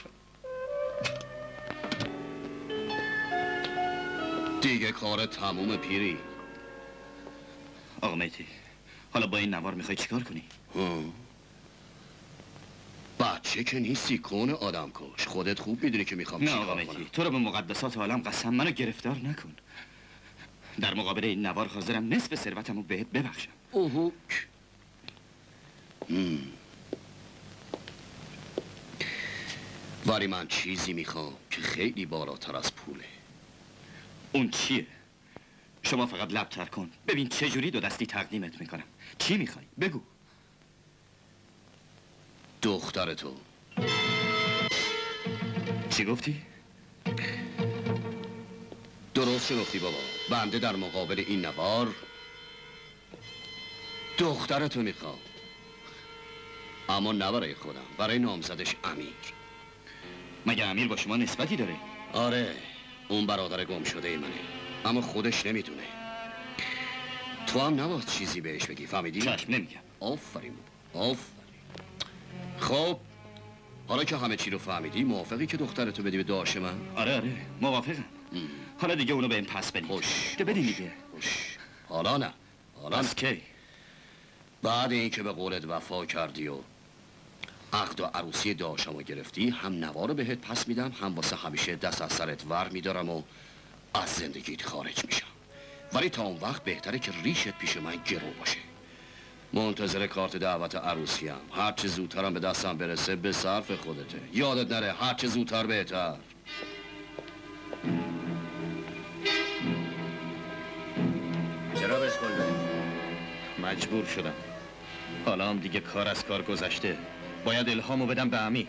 دیگه کار تموم پیری. آقا مهدی حالا با این نوار میخوای چیکار کنی؟ بچه که نیستی کون آدم کش. خودت خوب میدونی که میخوام نه چیکار آقا کنم. مهدی تو رو به مقدسات عالم قسم منو گرفتار نکن. در مقابل این نوار حاضرم نصف ثروتمو بهت ببخشم. اوهو ولی من چیزی میخوام که خیلی بالاتر از پوله. اون چیه؟ شما فقط لب تر کن ببین چه جوری دو دستی تقدیمت میکنم. چی میخوای؟ بگو. دختر تو. چی گفتی؟ درست شنفتی بابا. بنده در مقابل این نوار دخترتو میخوام، اما نه برای خودم، برای نامزدش امیر. مگه امیر با شما نسبتی داره؟ آره اون برادر گم شده منه، اما خودش نمیدونه. تو هم نباید چیزی بهش بگی، فهمیدی؟ چشم نمیگم. آفرین آفرین. خب حالا که همه چی رو فهمیدی موافقی که دخترتو بدی به داش من؟ آره آره موافقم. حالا دیگه اونو به این پس بدید. خوش که بدین دیگه. خوش. حالا نه. حالا از کی؟ بعد اینکه به قولت وفا کردی و عقد و عروسی داشتمو گرفتی، هم نوارو بهت پس میدم، هم واسه همیشه دست از سرت ور میدارم و از زندگیت خارج میشم. ولی تا اون وقت بهتره که ریشت پیش من گرو باشه. منتظر کارت دعوت عروسی هم. هر چه زودترم به دستم برسه به صرف خودته. یادت نره هر چه زودتر بهتر. چرا بهش قول داری؟ مجبور شدم. حالا هم دیگه کار از کار گذشته. باید الهامو بدم به امیر.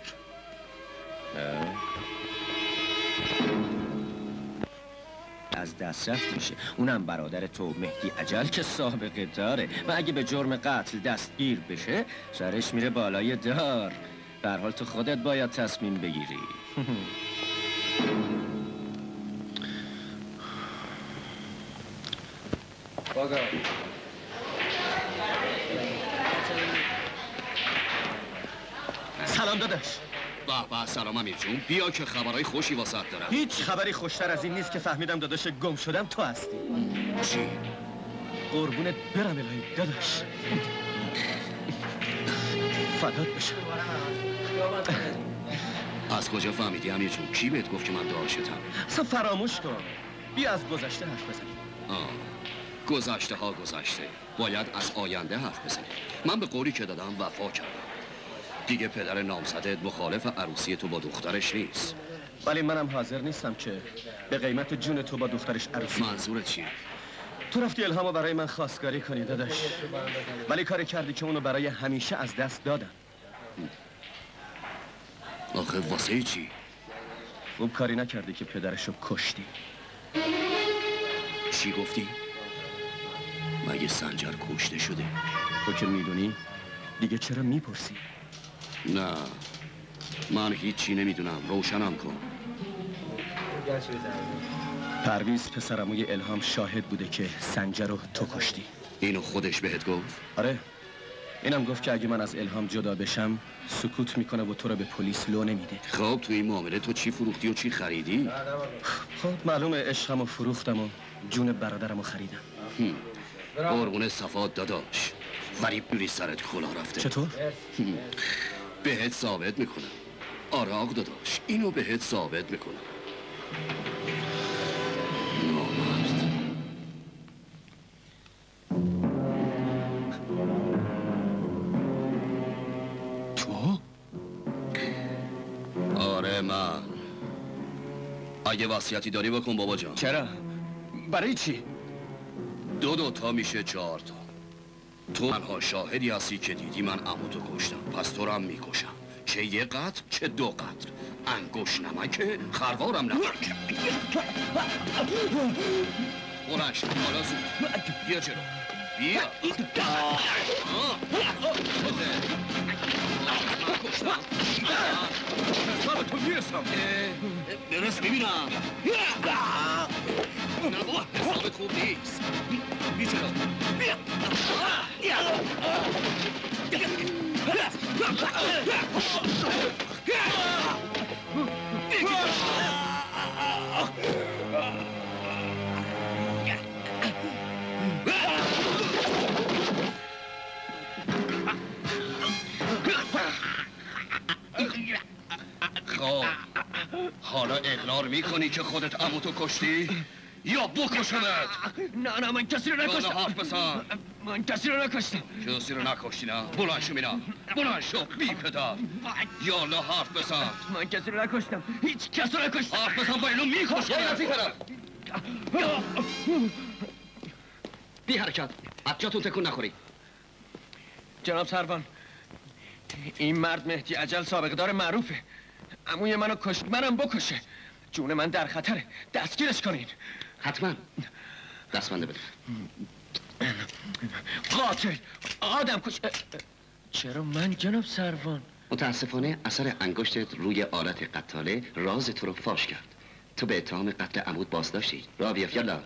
از دست رفت میشه. اونم برادر تو مهدی اجل که سابقه داره و اگه به جرم قتل دستگیر بشه سرش میره بالای دار. به هر حال تو خودت باید تصمیم بگیری. سلام داداش. به به سلام امیر جون. بیا که خبرهای خوشی واسط دارم. هیچ خبری خوشتر از این نیست که فهمیدم داداش گم شدم تو هستی. چی؟ قربونت برم الهی داداش. فدات بشم. از کجا فهمیدی امیر جون؟ کی بهت گفت که من داشتم؟ اصلا فراموش کن. بیا از گذشته حرف بزنیم. آه. گذشته ها گذشته. باید از آینده حرف بزنیم. من به قولی که دادم وفا کردم. دیگه پدر نامزدت مخالف عروسی تو با دخترش نیست. ولی منم حاضر نیستم که به قیمت جون تو با دخترش عروسی. منظورت چیه؟ تو رفتی الهامو برای من خواستگاری کنی داداش، ولی کاری کردی که اونو برای همیشه از دست دادم. آخه واسه چی؟ خوب کاری نکردی که پدرشو کشتی. چی گفتی؟ مگه سنجر کشته شده؟ تو که میدونی دیگه چرا میپرسی؟ نه من هیچی نمیدونم. روشنم کن. پرویز پسرموی الهام شاهد بوده که سنجر رو تو کشتی. اینو خودش بهت گفت؟ آره اینم گفت که اگه من از الهام جدا بشم سکوت میکنه و تو رو به پلیس لو نمیده. خب تو این معامله تو چی فروختی و چی خریدی؟ خب معلومه عشقمو فروختم و جون برادرمو خریدم. قربون صفات داداش، ولی بری سرت کلا رفته. چطور؟ بهت ثابت میکنم. آراغ داداش اینو بهت ثابت میکنم. نامرد. تو؟ آره من. اگه وصیتی داری بکن بابا جان. چرا؟ برای چی؟ دو دو تا میشه چهار تا. تو تنها شاهدی هستی که دیدی من عمو تو کشتم، پس تو رو هم میکشم. چه یه قطر چه دو قطر. انگوش نمکه خروارم نمک. بلند شو حالا زود. بیا جلو. بیا. من کشتم. سر تو میرسم. برس ببینم. نه بابا حسابت خوب نیست. بیا جلو. خب حالا اقرار میکنی که خودت عموتو کشتی؟ یا بکشمت؟ نه نه من کسی رو نکشتم. حرف بزن. من کسی رو نکشتم. کسی رو نکشتی نه؟ بلند شو مینا. بلند شو بی پدر. یالا حرف بزن. من کسی رو نکشتم. هیچ کس رو نکشتم. حرف بزن با اینو میکشم. یا از این طرف. بی حرکت. از جاتون تکون نخوری. جناب سروان، این مرد مهدی اجل سابقه دار معروفه. عموی منو کشت، منم بکشه. جون من در خطره. دستگیرش کنین. حتما. دستبنده بده. قاتل آدم کش. چرا من جناب سروان؟ متاسفانه اثر انگشتت روی آلت قتاله راز تو رو فاش کرد. تو به اتهام قتل عمود بازداشتی. راه بیاف یالا.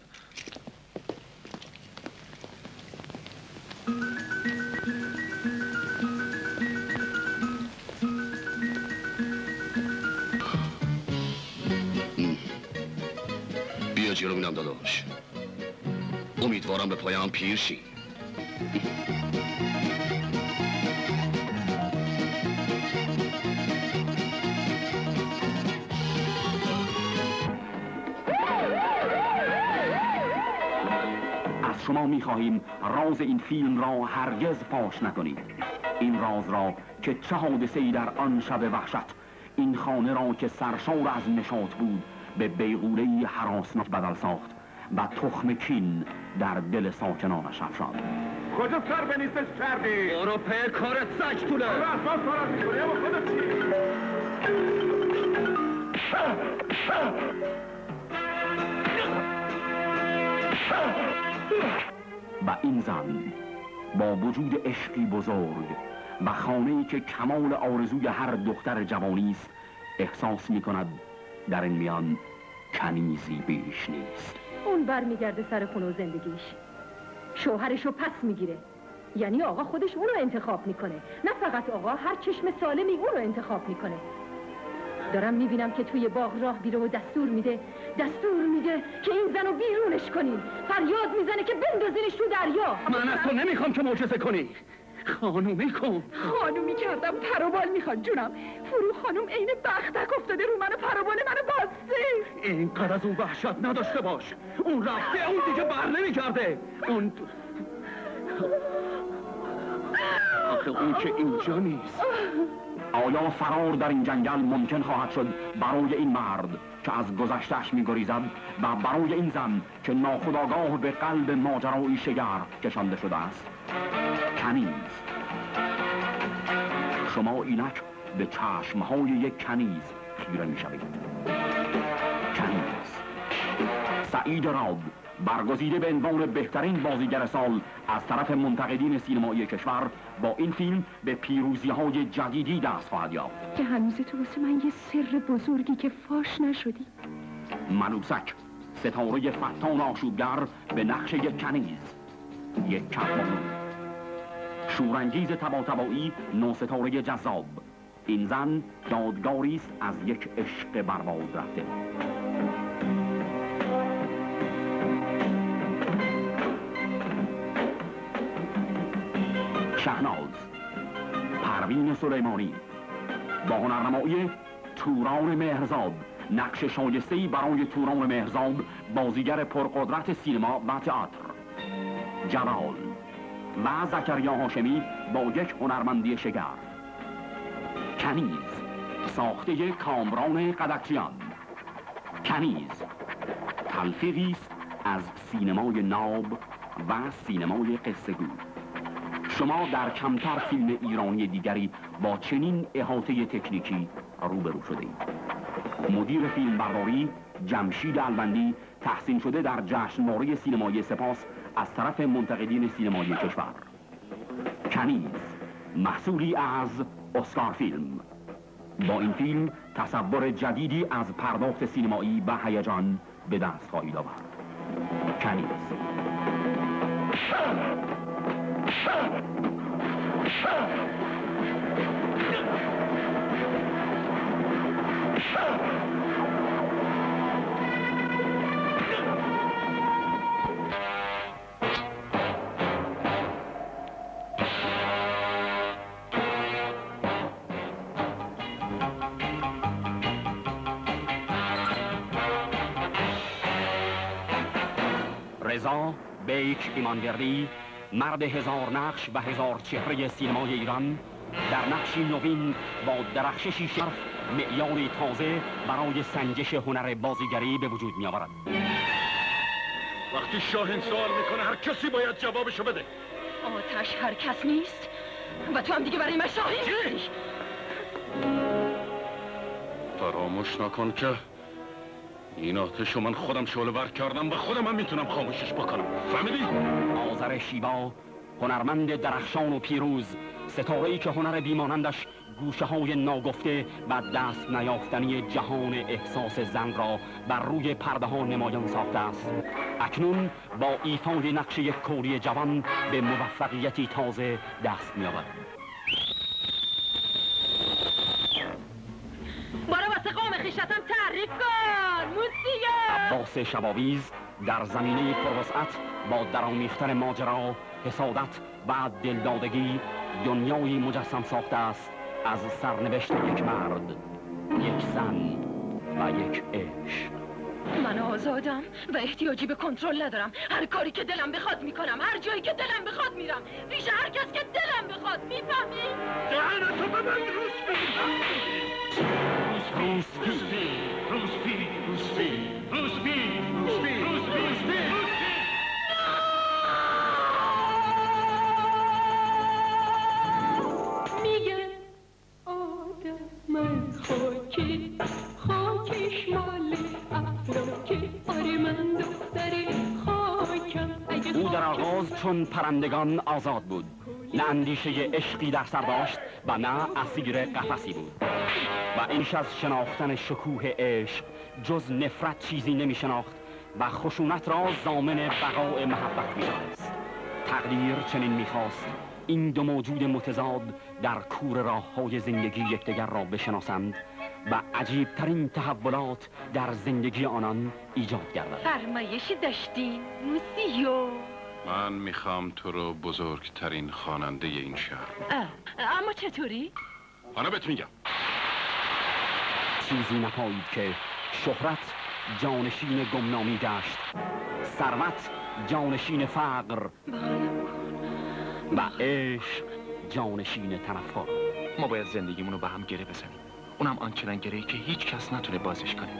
بیا جلو بینم داداش. امیدوارم به پایان پیر شی. از شما می‌خواهیم راز این فیلم را هرگز فاش نکنید. این راز را که چه حادثه‌ای در آن شب وحشت این خانه را که سرشار از نشاط بود به بیغوله‌ای هراسناک بدل ساخت و تخم کین در دل ساکنانش افشاند. کجا سر به نیستش کردی؟ برو پی کارت سگ طوله. برو اسباب فرار میکنی اما خودت چی؟ و این زن با وجود عشقی بزرگ و خانه‌ای که کمال آرزوی هر دختر جوانی است احساس می‌کند در این میان کنیزی بیش نیست. اون برمیگرده سر خونه و زندگیش، شوهرشو پس میگیره. یعنی آقا خودش اونو انتخاب میکنه، نه فقط آقا، هر چشم سالمی اونو انتخاب میکنه. دارم میبینم که توی باغ راه میره و دستور میده دستور میده که این زنو بیرونش کنین. فریاد میزنه که بندازینش تو دریا. من از تو نمیخوام که معجزه کنی. خانومی کن. خانومی کردم پروبال میخواد جونم. فرو خانوم عین بختک افتاده رو منو، پروبال منو بسته. اینقدر از اون وحشت نداشته باش. اون رفته، اون دیگه بر نمیگرده. اون آخه اون که اینجا نیست. آیا فرار در این جنگل ممکن خواهد شد برای این مرد که از گذشته‌اش می‌گریزد و برای این زن که ناخودآگاه به قلب ماجرایی شگرف کشانده شده است؟ کنیز. شما اینک به چشمهای یک کنیز خیره می‌شوید. کنیز. سعید راد برگزیده به عنوان بهترین بازیگر سال از طرف منتقدین سینمایی کشور با این فیلم به پیروزی‌های جدیدی دست خواهد یافت. که هنوز تو واسه من یه سر بزرگی که فاش نشدی. ملوسک، ستاره فتان آشوبگر به نقش یک کنیز، یک کهمان شورانگیز طباطبایی، نوستاره جذاب. این زن یادگاری است از یک عشق برباد رفته. شهناز، پروین سلیمانی با هنرنمایی توران مهرزاد، نقش شایسته‌ای برای توران مهرزاد، بازیگر پرقدرت سینما و تئاتر. جلال و زکریا هاشمی با یک هنرمندی شگرف. کنیز، ساخته کامران قدکچیان. کنیز تلفیقی است از سینمای ناب و سینمای قصه‌گو. شما در کمتر فیلم ایرانی دیگری با چنین احاطه تکنیکی روبرو شده اید. مدیر فیلمبرداری جمشید البندی تحسین شده در جشنواره سینمایی سپاس از طرف منتقدین سینمایی کشور. کنیز، محصولی از اسکار فیلم. با این فیلم تصور جدیدی از پرداخت سینمایی به هیجان به دست خواهید آورد. کنیز. رضا بیک ایمانوردی، مرد هزار نقش و هزار چهره سینمای ایران، در نقشی نوین با درخششی شرف معیاری تازه برای سنجش هنر بازیگری به وجود می آورد. وقتی شاهین سوال میکنه هر کسی باید جوابشو بده. آتش هر کس نیست و تو هم دیگه برای من شاهین نیستی. فراموش نکن که این آتشو من خودم شعله ور کردم و خودم هم میتونم خاموشش بکنم. فهمیدی؟ آذر شیبا، هنرمند درخشان و پیروز، ستاره‌ای که هنر بیمانندش گوشه های ناگفته و دست نیافتنی جهان احساس زن را بر روی پرده ها نمایان ساخته است. اکنون با ایفای نقش یک کوری جوان به موفقیتی تازه دست می‌یابد. برو واسه قوم خویشتم تعریف کن موسیقی. عباس شباویز در زمینه پروسعت با درآمیختن ماجرا، حسادت و دلدادگی دنیایی مجسم ساخته است از سرنوشت یک مرد، یک زن و یک عشق. من آزادم و احتیاجی به کنترل ندارم. هر کاری که دلم بخواد میکنم، هر جایی که دلم بخواد میرم، پیش هر کس که دلم بخواد. میفهمی؟ دهنتو ببند روسپی. روسپی روسپی روسپی روسپی روسپی روسپی میگن آدم من خاکی خاکش مال افلاکی. آره من دختر خاکم. او در آغاز چون پرندگان آزاد بود، نه اندیشه عشقی در سر داشت و نه اسیر قفسی بود و اینش از شناختن شکوه عشق جز نفرت چیزی نمی شناخت و خشونت را ضامن بقای محبت می دانست. تقدیر چنین می خواست این دو موجود متضاد در کور راه‌های زندگی یکدیگر را بشناسند و عجیبترین تحولات در زندگی آنان ایجاد گردد. فرمایشی داشتی موسیو؟ من میخوام تو رو بزرگترین خواننده این شهر. اما چطوری؟ حالا بهت میگم. چیزی نپایید که شهرت جانشین گمنامی گشت، ثروت جانشین فقر و عشق جانشین تنفر. ما باید زندگیمون رو به هم گره بزنیم، اونم آنچنان گره‌ای که هیچ کس نتونه بازش کنه.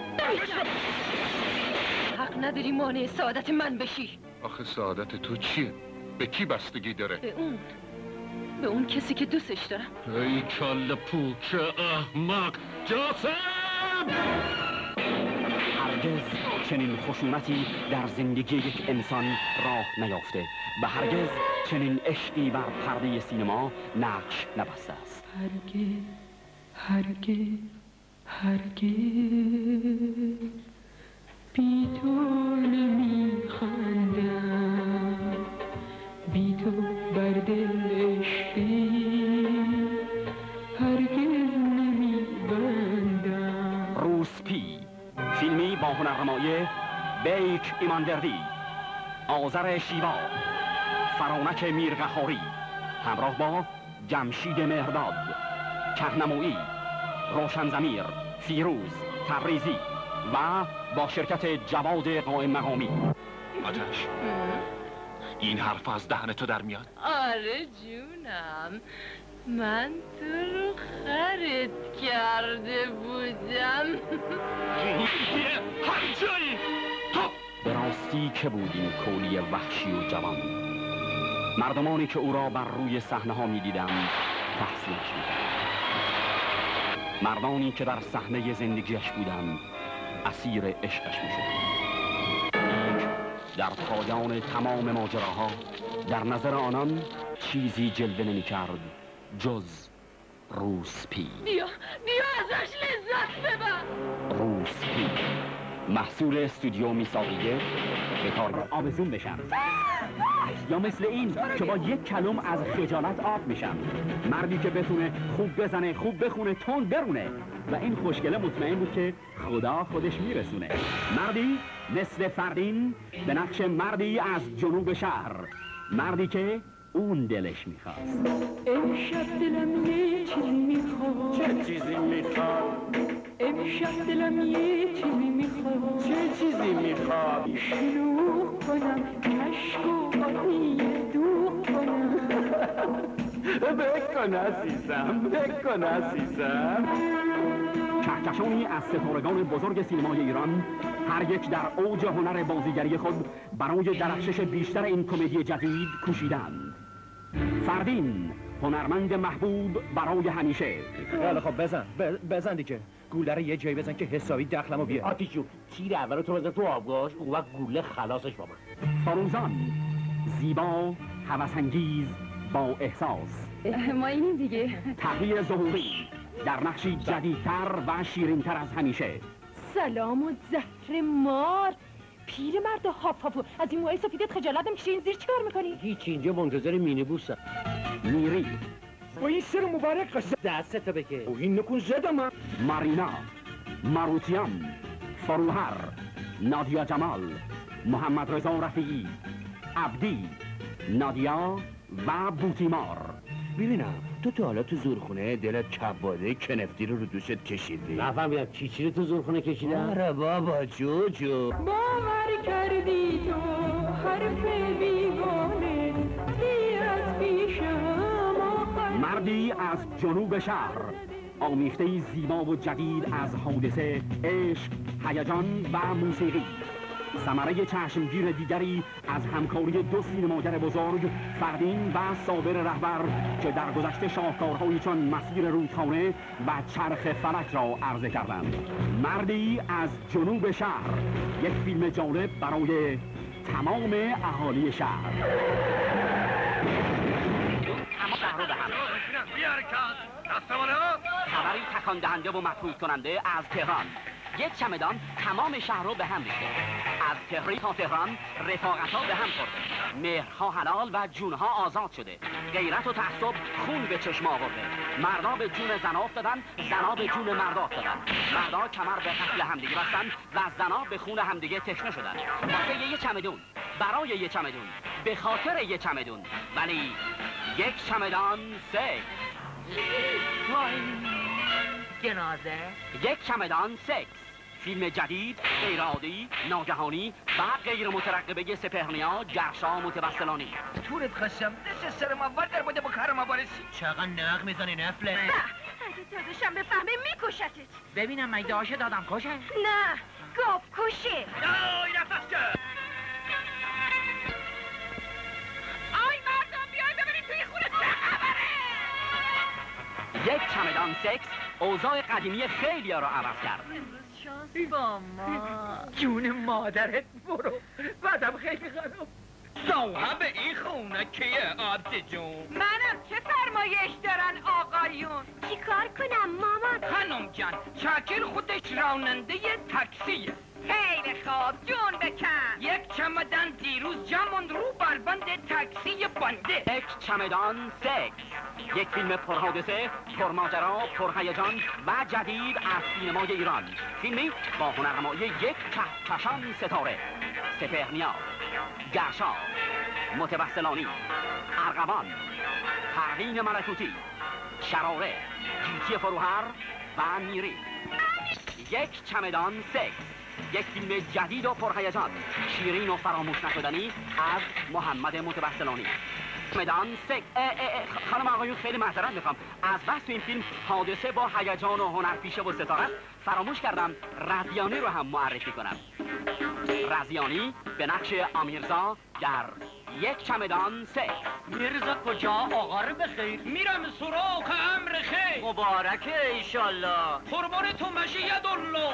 حق نداری مانع سعادت من بشی. آخه سعادت تو چیه؟ به کی بستگی داره؟ به اون به اون کسی که دوستش دارم. ای کله پوک احمق جاسم! هرگز چنین خشونتی در زندگی یک انسان راه نیافته و هرگز چنین عشقی بر پرده سینما نقش نبسته است. هرگز هرگز هرگز بی تو نمیخندم، بی تو بر دل عشقی هرگز نمیبندم. روسپی، فیلمی با هنرنمایی بیک ایمانوردی، آذر شیبا، فرانک میرقهاری، همراه با جمشید مهرداد، کهنمویی، روشن ضمیر، فیروز، تبریزی و با شرکت جواد قائم مقامی. آتش، این حرف از دهن تو در میاد؟ آره جونم، من تو رو خرید کرده بودم. هر جایی تو به راستی که بود این کولی وحشی و جوان؟ مردمانی که او را بر روی صحنه ها می دیدند تحسینش می کرد. مردانی که در صحنه زندگیش بودند اسیر عشقش می شدند. در پایان تمام ماجراها در نظر آنان چیزی جلوه نمی کرد جز روسپی. بیا بیا ازش لذت ببر. روسپی محصول استودیو میساقیه به کار آبزون بشن، یا مثل این که با یک کلم از خجالت آب میشن. مردی که بتونه خوب بزنه، خوب بخونه، تون برونه و این خوشگله مطمئن بود که خدا خودش میرسونه. مردی مثل فردین به نقش مردی از جنوب شهر، مردی که اون دلش میخواست. امشب دلم یه چیزی میخواد. چه چیزی میخواد؟ امشب دلم یه چیزی میخواد. چه چیزی میخواد؟ شلوغ کنم مشک و آتیه دوغ کنم. بکن عزیزم، بکن عزیزم. کهکشانی از ستارگان بزرگ سینمای ایران هر یک در اوج هنر بازیگری خود برای درخشش بیشتر این کمدی جدید کوشیدند. فردین هنرمند محبوب برای همیشه. خیلی خب بزن ب- بزن دیگه. گوله رو یه جایی بزن که حسابی دخلمو بیاره. آتیش جون تیر اولو تو بزن تو آبگاش، اون وقت گوله خلاصش با من. فروزان زیبا، هوس‌انگیز، با احساس. ما اینیم دیگه. تغییر ظهوری در نقشی جدیدتر و شیرینتر از همیشه. سلام و زهر مار. پیر مرد هاپ هاپو، از این موهای سفیدت خجالت نمیکشی؟ این زیر چیکار میکنی؟ هیچ، اینجا منتظر مینیبوسم. میری و این سر مبارک قصه دستتو بکش. و این نکن زدم. مارینا، ماروتیان، فروهر، نادیا جمال، محمد رضا رفیعی، عبدی، نادیا و بوتیمار. ببینم تو تا حالا تو زورخونه دلت کباده کنفتی رو رو دوست کشیدی؟ نفهمیدم چی چی رو تو زورخونه کشیدم؟ آره بابا جو جو باور کردی تو حرف بیگانه بی از پیشم آخر. مردی از جنوب شهر، آمیخته زیبا و جدید از حادثه، عشق، هیجان و موسیقی. ثمره چشمگیر دیگری از همکاری دو سینماگر بزرگ، فردین و صابر رهبر، که در گذشته شاهکارهایی چون مسیر رودخانه و چرخ فلک را عرضه کردند. مردی از جنوب شهر، یک فیلم جالب برای تمام اهالی شهر. شهر رو به هم خبری تکان دهنده و مبهوت کننده از تهران. یک چمدان تمام شهر رو به هم ریخته. از تهری تا تهران رفاقت‌ها به هم خورده، مهرها حلال و جونها آزاد شده، غیرت و تعصب خون به چشم آورده. مردا به جون زنا افتادن، زنا به جون مردا افتادن. مردا کمر به قتل همدیگه بستن و زنا به خون همدیگه تشنه شدن. واسه یه چمدون، برای یه چمدون، به خاطر یه چمدون، ولی یک چمدان سکس. جنازه یک چمدان سکس، فیلم جدید، غیرعادی، ناگهانی و غیر مترقبه سپهرنیا گرشا متوسلانی. طورت خواستم دست سر ما در بوده با کار ما برسی. چقدر نق میزنی نفله؟ اگه تازشم بفهمه میکشتت. ببینم من داشه دادم کشه؟ نه گاف کشه. آی نفس کرد. آی مردم بیای ببینید توی خونه چه خبره. یک چمدان سکس اوضاع قدیمی خیلی ها را عوض کرد. شانسی با ما. جون مادرت برو. بعدم خیلی خراب. صاحب این خونه کیه عادی جون؟ منم، چه فرمایش دارن آقایون؟ چی کار کنم مامان؟ خانم جان شاکر خودش راننده تاکسیه. خیلی خوب جون بکن. یک چمدان دیروز جامون رو بربند تاکسی بنده. یک چمدان سکس، یک فیلم پرحادثه، پرماجرا، پرهیجان و جدید از سینمای ایران. فیلمی با هنرنمایی یک کهکشان ستاره: سپهرنیا، گرشا، متوسلانی، ارغوان، پروین ملکوتی، شراره، گیتی فروهر و میری. یک چمدان سکس، یک فیلم جدید و پرهیجان، شیرین و فراموش نشدنی از محمد متوسلانی. چمدان سکس. خانم آقایون خیلی معذرت میخوام، از بس تو این فیلم حادثه با هیجان و هنرپیشه و ستاره است، فراموش کردم رضیانی رو هم معرفی کنم. رضیانی به نقش آمیرزا در یک چمدان سه. میرزا کجا؟ آقا رو بخیر. میرم سراغ امر خیر. مبارکه ایشالله. قربان تو مشیدالله.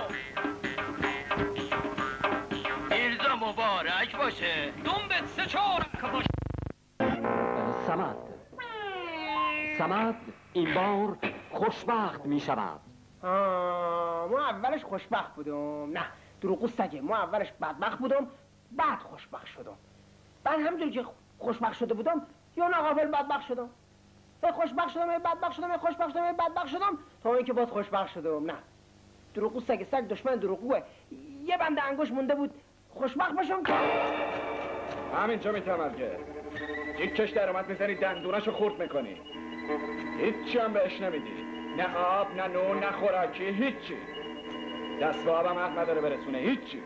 میرزا مبارک باشه. دنبت سه چهار که باشه. سمد سمد این بار خوشبخت می شود. ما اولش خوشبخت بودم. نه دروغو سگه. ما اولش بدبخت بودم بعد خوشبخت شدم. بعد همونجوری که خوشبخت شده بودم یا ناقابل بدبخت شدم. یا خوشبخت شدم یا بدبخت شدم یا خوشبخت شدم یا بدبخت شدم تا اینکه باز خوشبخت شدم. نه دروغو سگه. سگ دشمن دروغوه. یه بند انگوش مونده بود خوشبخت باشم که همینجا میتمرگه. یک کش در اومد میزنی دندوناشو خورد میکنی. هیچی هم بهش نمیدی. نه آب نه نون نه خوراکی هیچی. دست به آبم حق نداره برسونه هیچی.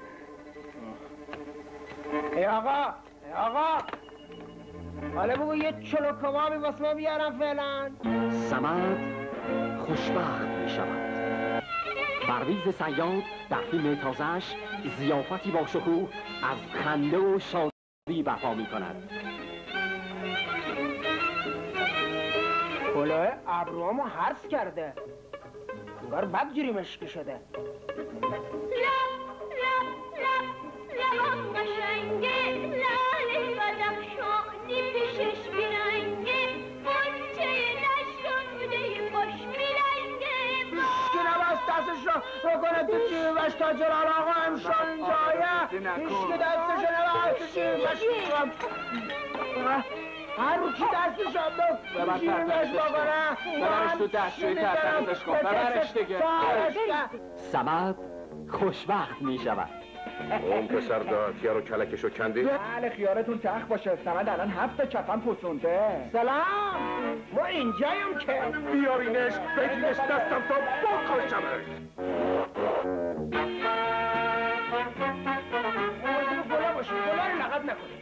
ای آقا ای آقا حالا بگو یه چلو کبابی واسه ما بیارم فعلا. سمد خوشبخت می شود. پرویز صیاد در فیلم تازه‌اش ضیافتی با شکوه از خنده و شادی برپا می کند. کلاه ابروامو هرس کرده. انگار بدجوری مشکی شده. لبان قشنگه لاله بدخشانی پیشش بیرنگه قنچه نشده خوش میلنگه که نبست دستش رو بکنه تو جیبش تا جلال آقا امشان جایه. هیچ که دستش رو نبست تو جیبش. هر رو کی دستش رو تو جیبش بکنه ببرش تو دستشوی ترتنیزش کن. ببرش دیگه. سمد خوشبخت می شود. اون پسر دهاتیه رو کلکشو کندی؟ بله خیارتون تخت باشه. سمد الان هفت کفن پسونده. سلام ما اینجایم که بیارینش بگیرش دستم تا بکشمش. گلا باشی گلا رو لغت نکنی.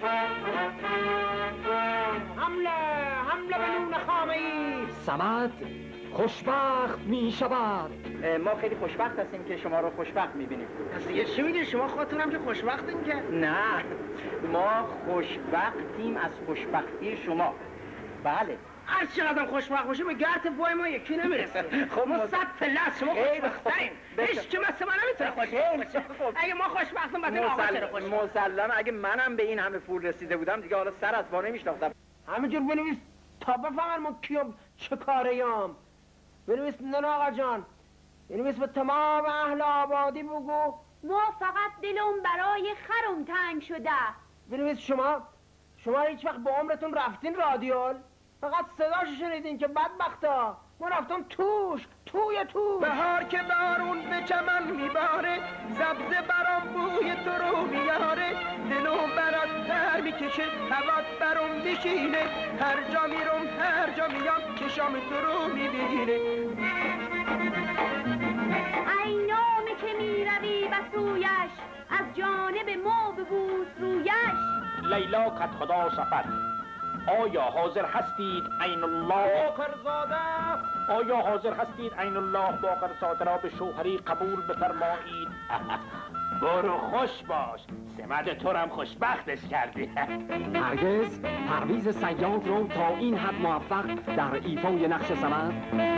حمله حمله به نون خامه ای. سمد خوشبخت می شود. ما خیلی خوشبخت هستیم که شما رو خوشبخت میبینیم. پس دیگه چی میگه شما خودتونم که خوشبختین که؟ نه ما خوشبختیم از خوشبختی شما. بله هر چقدر خوشبخت باشیم به گرت پای ما یکی نمیرسه. خب ما صد پله از شما خوشبخت‌تریم. هیچ که مثل ما نمیتونه خوشبخت باشه. اگه ما خوشبختیم بعد این آقا چرا خوشبخت؟ مسلمه اگه منم به این همه پول رسیده بودم دیگه حالا سر از پا نمیشناختم. همینجور بنویس تا بفهمن ما کیم چه کاریم. بنویس نه آقا جان. بنویس به تمام اهل آبادی بگو ما فقط دلم برای خرم تنگ شده. بنویس شما شما هیچ وقت با عمرتون رفتین رادیول؟ فقط صداش شنیدین که بدبختا. ما رفتم توش توی توش. بهار که بارون به چمن میباره سبزه برام بوی تو رو میاره دلم برات تر میکشه هوات برام بشینه هر جا میرم هر جا میام چشام تو رو میبینه. ای نامی که میروی بسویش از جانب ما ببوس رویش. لیلا قد خدا سفر آیا حاضر هستید عین الله باقرزاده آیا حاضر هستید عین الله باقرزاده را به شوهری قبول بفرمایید؟ برو خوش باش سمد تو هم خوشبختش کردی. هرگز پرویز صیاد رو تا این حد موفق در ایفای نقش سمد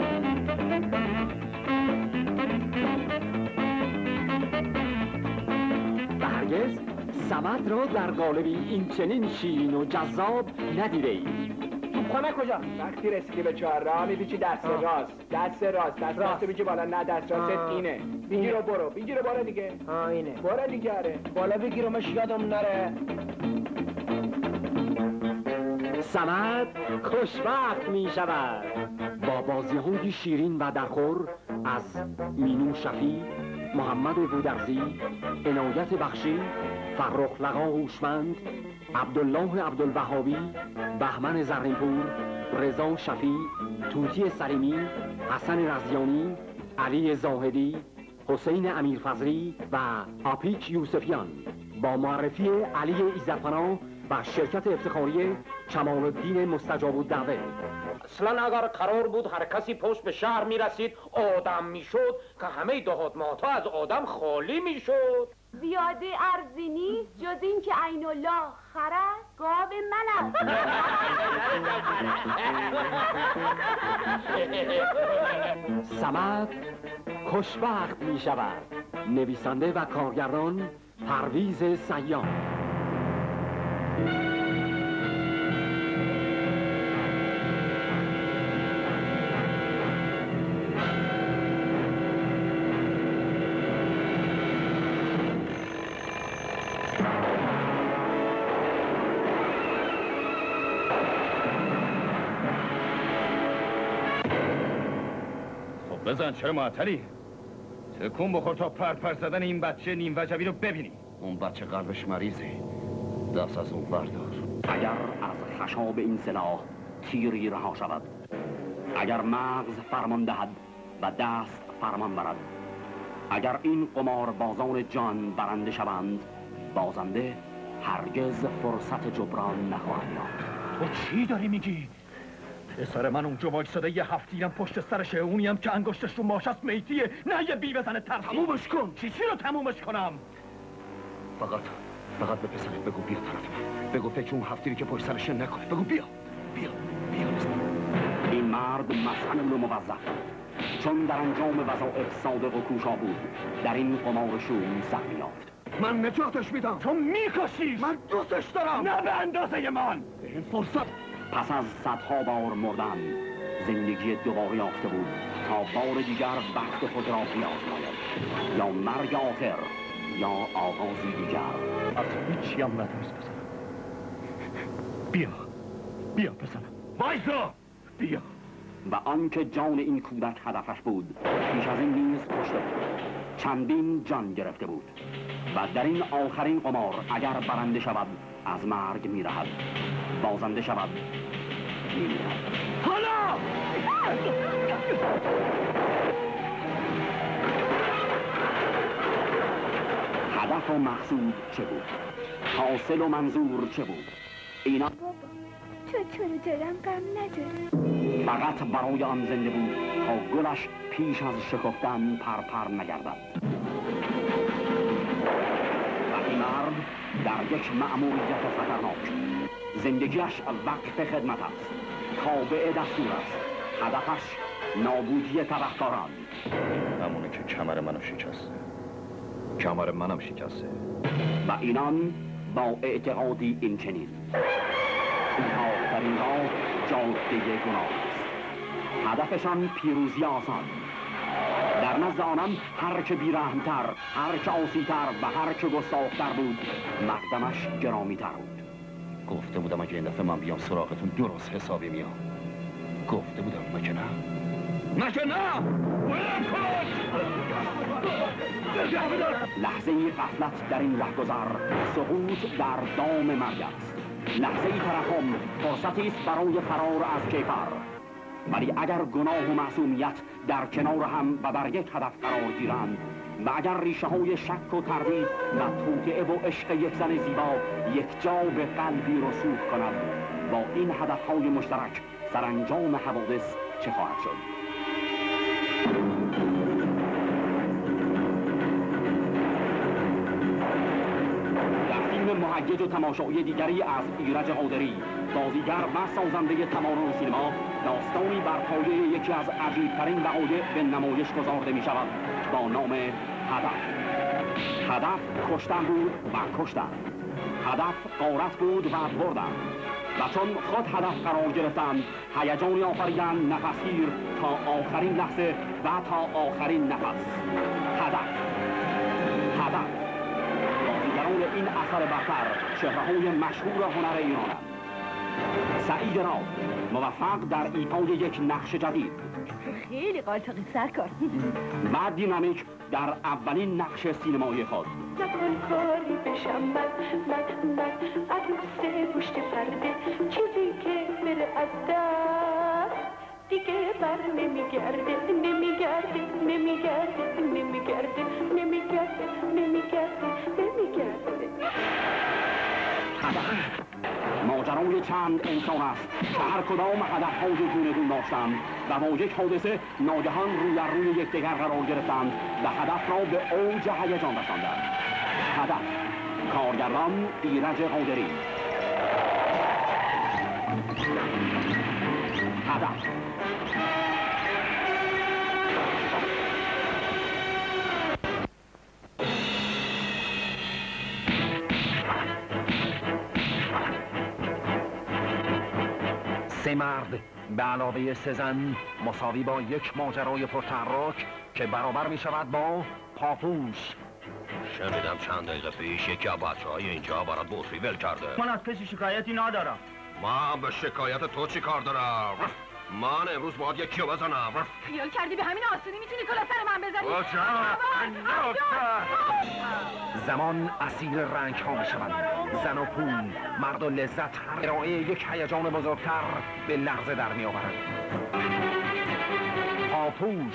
و هرگز سمد را در قالبی این چنین شیرین و جذاب ندیده اید. توپخانه کجا؟ وقتی رسیدی به چهار راه میپیچی دست راست دست راست دست راست میگی بالا نه دست راست اینه. بگیر و برو بگیر و برو دیگه. ها اینه برو دیگه. آره بالا بگیرمش یادم نره. سمد خوشبخت می شود با بازی‌های شیرین و درخور از مینو شفیع، محمد بودرزی، عنایت بخشی، فرخ لقا هوشمند، عبدالله عبدالوهابی، بهمن زرینپور، رضا شفیع، توتی سلیمی، حسن رزیانی، علی زاهدی، حسین امیرفضلی و آپیک یوسفیان با معرفی علی ایزدپناه و شرکت افتخاری کمال الدین مستجاب الدعوه. اصلا اگر قرار بود هر کسی پشت به شهر میرسید آدم میشد که همه دهات ماتا از آدم خالی میشد. زیاده ارزی نیست جز این که عین الله خرد گاو من است. سمد خوشبخت می شود. نویسنده و کارگردان پرویز سیاد. بزن، چرا معطلی؟ تکون بخور تا پرت پرت زدن این بچه نیم وجبی رو ببینی. اون بچه قلبش مریضه، دست از اون بردار. اگر از خشاب این سلاح تیری رها شود، اگر مغز فرمان دهد و دست فرمان برد، اگر این قمار بازان جان برنده شوند، بازنده هرگز فرصت جبران نخواهد یافت. تو چی داری میگی؟ پسر من اونجا وایساده یه هفتیرم پشت سرشه، اونی هم که انگشتش رو ماشست میتیه، نه یه بی بزنه ترسی. تمومش کن. چی چی رو تمومش کنم؟ فقط فقط به پسرت بگو بیا طرف من. بگو فکر اون هفتیری که پشت سرشه نکنه. بگو بیا بیا بیا. این مرد مسئول و موظف چون در انجام وظایف صادق و کوشا بود، در این قمار شومی سهمی یافت. من نجاتش میدم. تو میکشیش. من دوستش دارم. نه به اندازه من. به این فرصت. پس از صدها بار مردن زندگی دوباره یافته بود تا بار دیگر بخت خود را بیازماید، یا مرگ آخر یا آغازی دیگر. از هیچی هم ندرس پسرم. بیا بیا پسرم، وایسا بیا. و آنکه جان این کودک هدفش بود پیش از این نیز کشته بود، چندین جان گرفته بود و در این آخرین قمار اگر برنده شود از مرگ میرهد، بازنده شود میرهد. حالا هدف و مقصود چه بود؟ حاصل و منظور چه بود؟ اینا بابا تو تو رو دارم، غم ندارم. فقط برای آن زنده بود تا گلش پیش از شکفتن پرپر نگردد. و این مرد در یک مأموریت خطرناک، زندگیش وقف خدمت است، تابع دستور است، هدفش نابودی طبقداران. همونه که کمر منو شکسته، کمر منم شکسته. و اینان با اعتقادی این چنین: آخرین راه جاده گناه است. هدفشان پیروزی آسان. در نزد آنان هر که بیرحمتر، هر که عاصی‌تر و هر که گستاخ‌تر بود، مقدمش گرامی‌تر بود. گفته بودم اگه این دفعه من بیام سراغتون درست حسابی میام. گفته بودم مگه نه؟ مگه نه؟ لحظه غفلت در این رهگذر سقوط در دام مرگ است. لحظه ترحم فرصتی است برای فرار از کیفر. ولی اگر گناه و معصومیت در کنار هم و بر یک هدف قرار گیرند و اگر ریشه های شک و تردید و توطئه و عشق یک زن زیبا یک جا به قلبی رسوخ کند، با این هدفهای مشترک سرانجام حوادث چه خواهد شد؟ مهیج و تماشایی دیگری از ایرج قادری، بازیگر و سازنده تمام سینما، داستانی بر پایه یکی از عجیبترین وقایع به نمایش گذارده می شود با نام هدف. هدف کشتن بود و کشتن، هدف غارت بود و بردن، و چون خود هدف قرار گرفتند هیجانی آفریدند نفسگیر تا آخرین لحظه و تا آخرین نفس. هدف هدف این اثر برتر چهره‌های مشهور هنر ایرانند. سعید راد موفق در ایفای یک نقش جدید، خیلی قالتاقی سرکار، و دینامیک در اولین نقش سینمایی خود. نکن کاری بشم من من من عروس پشت پرده، چیزی که بره از دست دیگه بر نمیگرده نمیگرده نمیگرده نمیگرده نمیگرده نمیگرده نمیگرده. ماجرای چند انسان است که هر کدام هدف‌های گوناگون داشتند و با یک حادثه ناگهان روی روی یکدیگر قرار گرفتند و هدف را به اوج هیجان رساندند. هدف کارگردان ایرج قادری. هدف سه مرد به علاوه سه زن مساوی با یک ماجرای پرتحرک که برابر می شود با پاپوش. شنیدم چند دقیقه پیش یکی از بچه‌های اینجا برات بطری ول کرده. من از کسی شکایتی ندارم. من به شکایت تو چی کار دارم؟ من امروز باید یکی رو بزنم. خیال کردی به همین آسونی میتونی کلا سر من بزنی؟ زمان اسیر رنگ ها می شوند. زن و پول، مرد و لذت، هر ارائه یک هیجان بزرگتر به لحظه در می آورند. پاپوش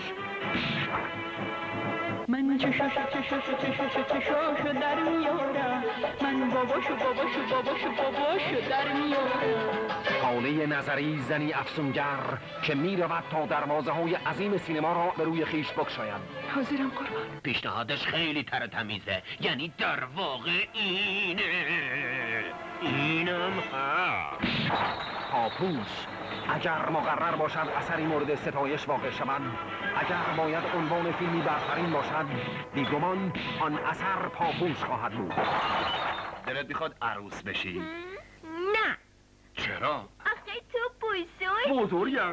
من چشاش چشاش چشاش چشاشو در میارم، من باباشو باباشو باباشو باباشو در میارم. حاله نظری زنی افسونگر که می رود تا دروازه های عظیم سینما را به روی خیش بگشاید. حاضرم قربان. پیشنهادش خیلی تر تمیزه، یعنی در واقع اینه اینم هست. پاپوش اگر مقرر باشد اثری مورد ستایش واقع شود، اگر باید عنوان فیلمی برترین باشد، بیگمان آن اثر پاپوش خواهد بود. دلت میخواد عروس بشی؟ نه. چرا؟ آخه تو بزرگ بزرگم؟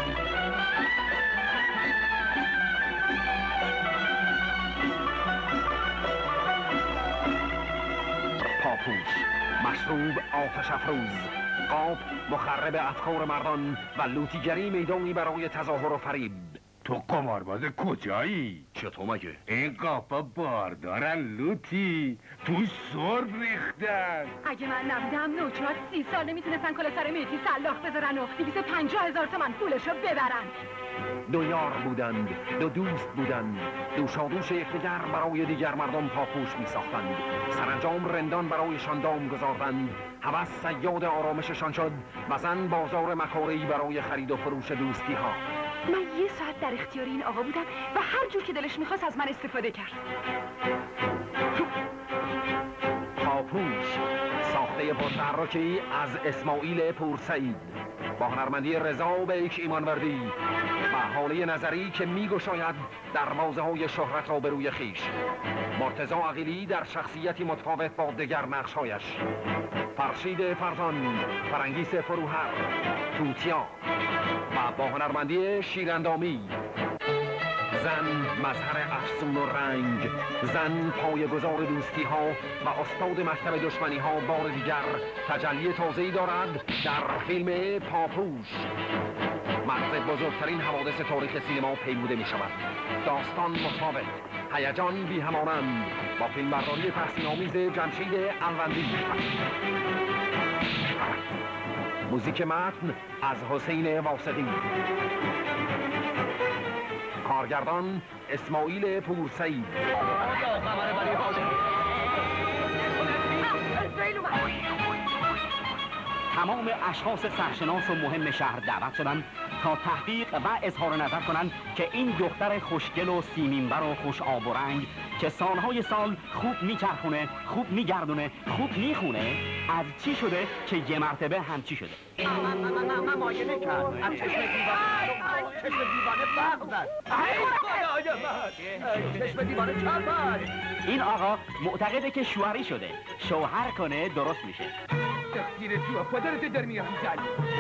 پاپوش مشروب آتش افروز، قاب مخرب افکار مردان و لوتیگری میدانی برای تظاهر و فریب. تو قمارباز کجایی؟ چطور مگه؟ این قاپا باردارن لوتی، توی سر ریختن. اگه من نبودم نوچهات سی سال نمیتونستن کلا سر میتی سلاخ بذارن و دویست پنجاه هزار تومن پولشو ببرن. دو یار بودند، دو دوست بودند، دو شادوش یکدیگر برای دیگر مردم پاپوش می ساختند. سرانجام رندان برایشان دام گذاردند. هوس صیاد آرامششان شد و زن بازار مکاره‌ای برای خرید و فروش دوستی ها. من یه ساعت در اختیار این آقا بودم و هر جور که دلش میخواست از من استفاده کرد. پاپوش ساخته پرتحرکی از اسماعیل پورسعید با هنرمندی رضا بیک ایمانوردی و حاله نظری که میگشاید دروازه های شهرت را به روی خیش. مرتضی عقیلی در شخصیتی متفاوت با دیگر نقش‌هایش. فرشید فرزان، فرنگیس فروهر، توتیا و با هنرمندی شیراندامی. زن مظهر افسون و رنگ، زن پایه‌گذار دوستی ها و استاد مکتب دشمنی ها بار دیگر تجلی تازه‌ای دارد در فیلم پاپوش. مرز بزرگترین حوادث تاریخ سینما پیموده می شود. داستان متفاوت، هیجان بی همانند با فیلمبرداری تحسین‌آمیز جمشید الوندی. موزیک متن از حسین واسقی. کارگردان اسماعیل پورسعید. تمام اشخاص سرشناس و مهم شهر دعوت شدند تا تحقیق و اظهار نظر کنند که این دختر خوشگل و سیمینبر و خوش آب و رنگ که سالهای سال خوب میچرخونه، خوب میگردونه، خوب میخونه، از چی شده که یه مرتبه همچی شده. من مایه کرد از چشم دیوانه چشم دیوانه فرق زد. چشم دیوانه چربد. این آقا معتقده که شوهری شده، شوهر کنه درست میشه. تقدیر تو پدرت در میاد زن.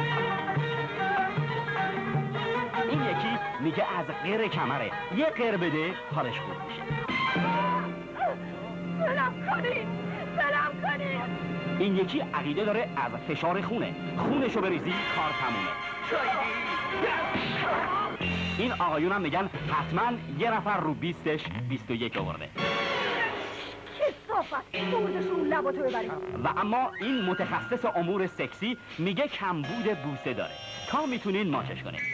این یکی میگه از غیر کمره یه غیر بده حالش خوب میشه. سلام کنید، سلام کنید. این یکی عقیده داره از فشار خونه، خونشو بریزی کار تمومه. این آقایون هم میگن حتما یه نفر رو بیستش بیست و یک آورده. کثافت، بردش رو لباتو ببرید. و اما این متخصص امور سکسی میگه کمبود بوسه داره. تا میتونین ماچش کنید.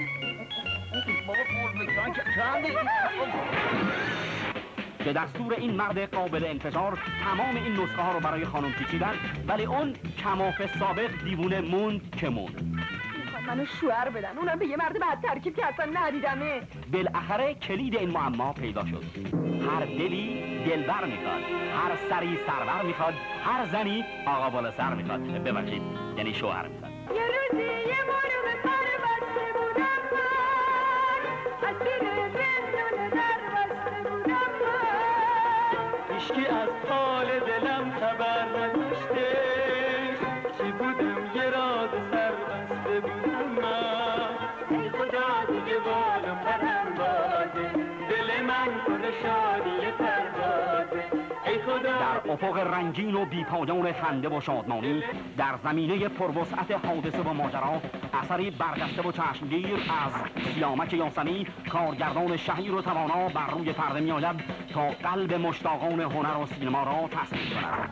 به دستور این مرد قابل انتشار تمام این نسخه ها رو برای خانم پیچیدن، ولی اون کماف سابق دیوونه موند که موند. منو شوهر بدن، اونم به یه مرد بعد ترکیب که اصلا ندیدمه. بالاخره کلید این معما پیدا شد. هر دلی دلبر میخواد، هر سری سرور میخواد، هر زنی آقا بالا سر میخواد. ببخشید، یعنی شوهر میخواد. یه روزی یه مرغ پر بسته بودم من، از دل زندون در بسته بودم من. هیچکی از حال دلم خبر نداشته، چی بودم یه راز سر بسته بودم من. ای خدا دیگه بالم پرم بازه، دل من پر شادی پروازه. ای خدا در افق رنگین و بیپایان خنده و شادمانی، در زمینه پروسعت حادثه و ماجرا، اثری برجسته و چشمگیر از سیامک یاسمی، کارگردان شهیر و توانا بر روی پرده میآید تا قلب مشتاقان هنر و سینما را تسخیر کند.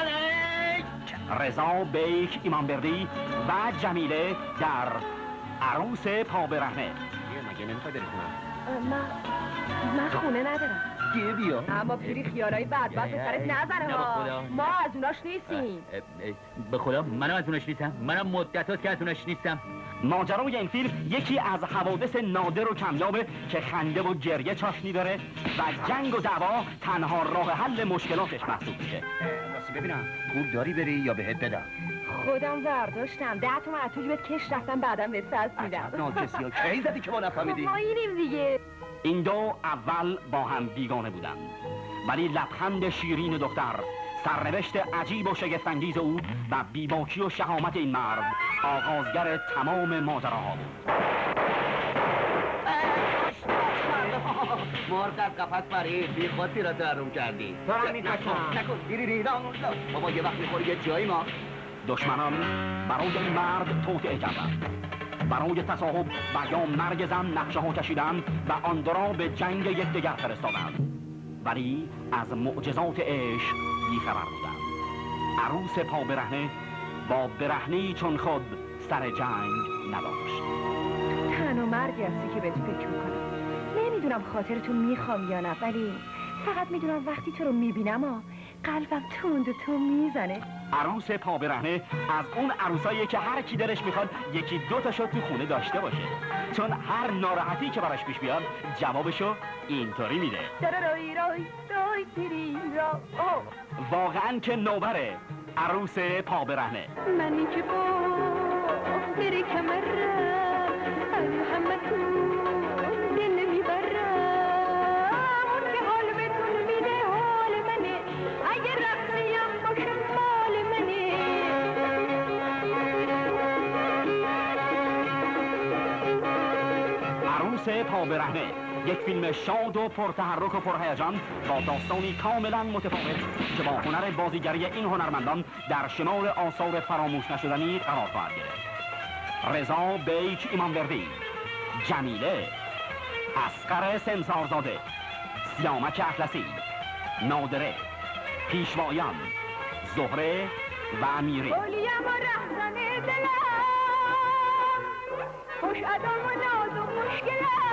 رضا بیک ایمانبردی و جمیله در عروس پا برهنه. مگه نمیخوای بری خونه؟ من من خونه ندارم. دیگه بیا. اما پیری خیالای بدبخت به سرت نزنه ها. ما از اوناش نیستیم. به خدا منم از اوناش نیستم. منم مدتات که از اوناش نیستم. ماجرای این فیلم یکی از حوادث نادر و کمیابه که خنده و گریه چاشنی داره و جنگ و دعوا تنها راه حل مشکلاتش محسوب میشه. راستی ببینم پول داری بری یا بهت بدم؟ خودم برداشتم. ده تومن از تو جیبت کش رفتم بعدم به سرس میدم. ناجسی ها کی زدی که ما نفهمیدیم؟ ما اینیم دیگه. این دو اول با هم بیگانه بودند، ولی لبخند شیرین دختر، سرنوشت عجیب و شگفت‌انگیز او و بیباکی و شهامت این مرد آغازگر تمام ماجراها بود. مرد از قفس پرید، بی خود پیرات حروم کردی. تو هم می‌خوام. نکن دیری دیری بابا یه وقت می‌خوری یه جایی ما. دشمنان برای این مرد توطئه کردند، برای تصاحب و یا مرگ زن نقشه ها کشیدند و آن دو را به جنگ یکدیگر فرستادند، ولی از معجزات عشق بیخبر بودند. عروس پا برهنه با برهنه‌ای چون خود سر جنگ نداشت. تنها مردی هستی که بهت فکر میکنم. نمیدونم خاطرتو میخوام یا نه، ولی فقط میدونم وقتی تو رو میبینم ها قلبم تند و تو میزنه. عروس پا برهنه از اون عروسایی که هر کی دلش میخواد یکی دو تاشو تو خونه داشته باشه، چون هر ناراحتی که براش پیش بیاد جوابشو اینطوری میده. واقعا که نوبره عروس پا برهنه. منی که با بری کمر همه تو دل میبرم، اون که حال بتون میده حال منه، اگه رقصیم باشه مال منه. عروس پا برهنه یک فیلم شاد و پرتحرک و پرهیجان با داستانی کاملا متفاوت که با هنر بازیگری این هنرمندان در شمار آثار فراموش نشدنی قرار خواهد گرفت. رضا بیک ایمانبردی، جمیله، اصغر سمسارزاده، سیامک اطلسی، نادره، پیشوایان، زهره و امیری. اولیم و رهزن دلم، خوش ادام و ناز و خوشگلم.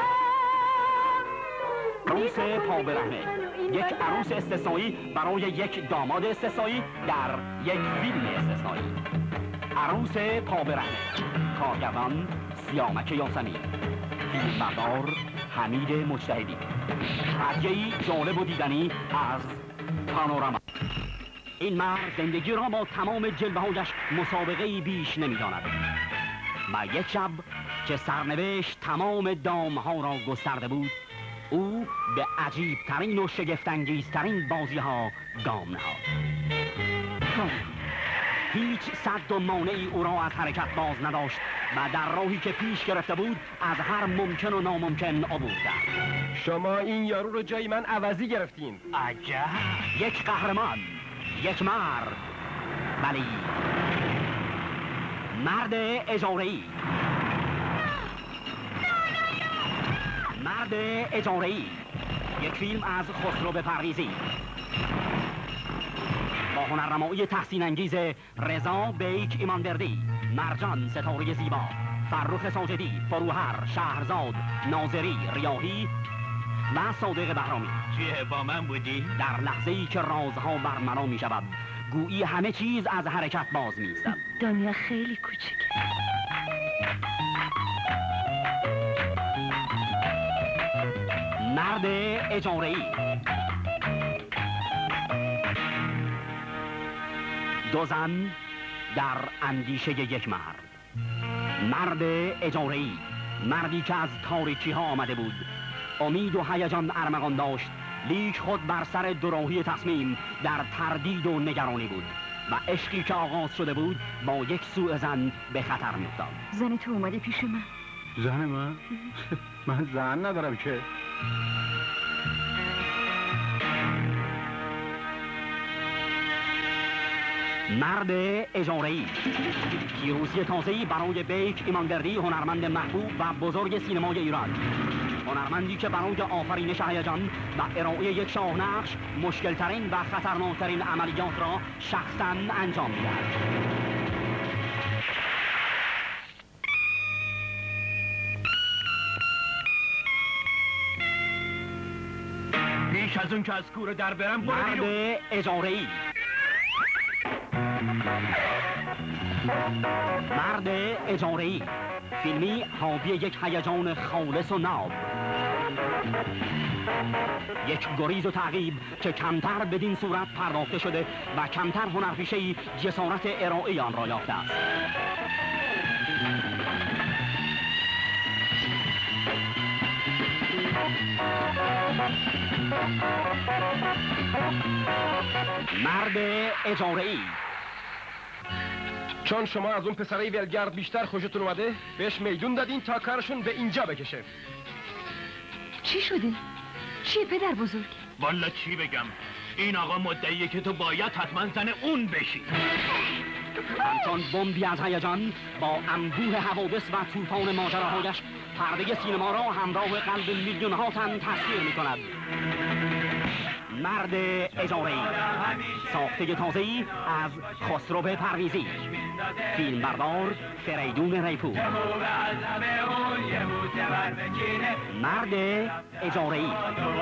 عروس پا برهنه یک عروس استثنایی برای یک داماد استثنایی در یک فیلم استثنایی. عروس پا برهنه، کارگردان سیامک یاسمی، فیلمبردار حمید مجتهدی. هدیه‌ای جالب و دیدنی از پانوراما. این مرد زندگی را با تمام جلوه‌هایش مسابقه‌ای بیش نمی‌داند و یک شب که سرنوشت تمام دام‌ها را گسترده بود، او به عجیب ترین و شگفت‌انگیزترین بازی ها گام نهاد. هیچ صد و مانعی او را از حرکت باز نداشت و در راهی که پیش گرفته بود از هر ممکن و ناممکن عبور کرد. شما این یارو رو جای من عوضی گرفتین. عجب، یک قهرمان، یک مرد، ولی مرد اجاره‌ای. مرد اجاره‌ای، یک فیلم از خسرو پرویزی با هنرنمایی تحسین انگیز رضا بیک ایمانبردی، مرجان ستاره زیبا، فرخ ساجدی، فروهر، شهرزاد، ناظری، ریاحی و صادق بهرامی. چیه با من بودی؟ در لحظه‌ای که رازها برملا می شود، گویی همه چیز از حرکت باز می ایستد. دنیا خیلی کوچیکه. مرد اجاره‌ای. دو زن در اندیشه یک مرد. مرد اجاره‌ای، مردی که از تاریکی ها آمده بود، امید و هیجان ارمغان داشت، لیک خود بر سر دوراهی تصمیم در تردید و نگرانی بود و عشقی که آغاز شده بود با یک سوء زن به خطر می‌افتاد. زن تو اومده پیش من. زن من؟ من زن ندارم که. مرد اجاره‌ای، پیروزی تازه‌ای برای بیک ایمانگردی، هنرمند محبوب و بزرگ سینمای ایران. هنرمندی که برای آفرینش هیجان و ارائه یک شاهنقش مشکل‌ترین و خطرناکترین عملیات را شخصاً انجام می‌دهد. بیش از اون که از کوره در برم برو مرد بیرون. اجاره‌ای. مرد اجاره‌ای، فیلمی حاوی یک هیجان خالص و ناب، یک گریز و تعقیب که کمتر بدین صورت پرداخته شده و کمتر هنرپیشه‌ای جسارت ارائه آن را یافته است. مرد اجاره‌ای. چون شما از اون پسرای ولگرد بیشتر خوشتون اومده بهش میدون دادین تا کارشون به اینجا بکشه. چی شده؟ چیه پدر بزرگ؟ والا چی بگم؟ این آقا مدعیه که تو باید حتما زن اون بشی. همچون بمبی از هیجان با انبوه حوادث و طوفان ماجراهایش پرده سینما را همراه قلب میلیون ها تن تسخیر می کند. مرد اجاره‌ای، ساخته تازه‌ای از خسرو پرویزی، فیلم بردار فریدون ریپور. مرد اجاره‌ای،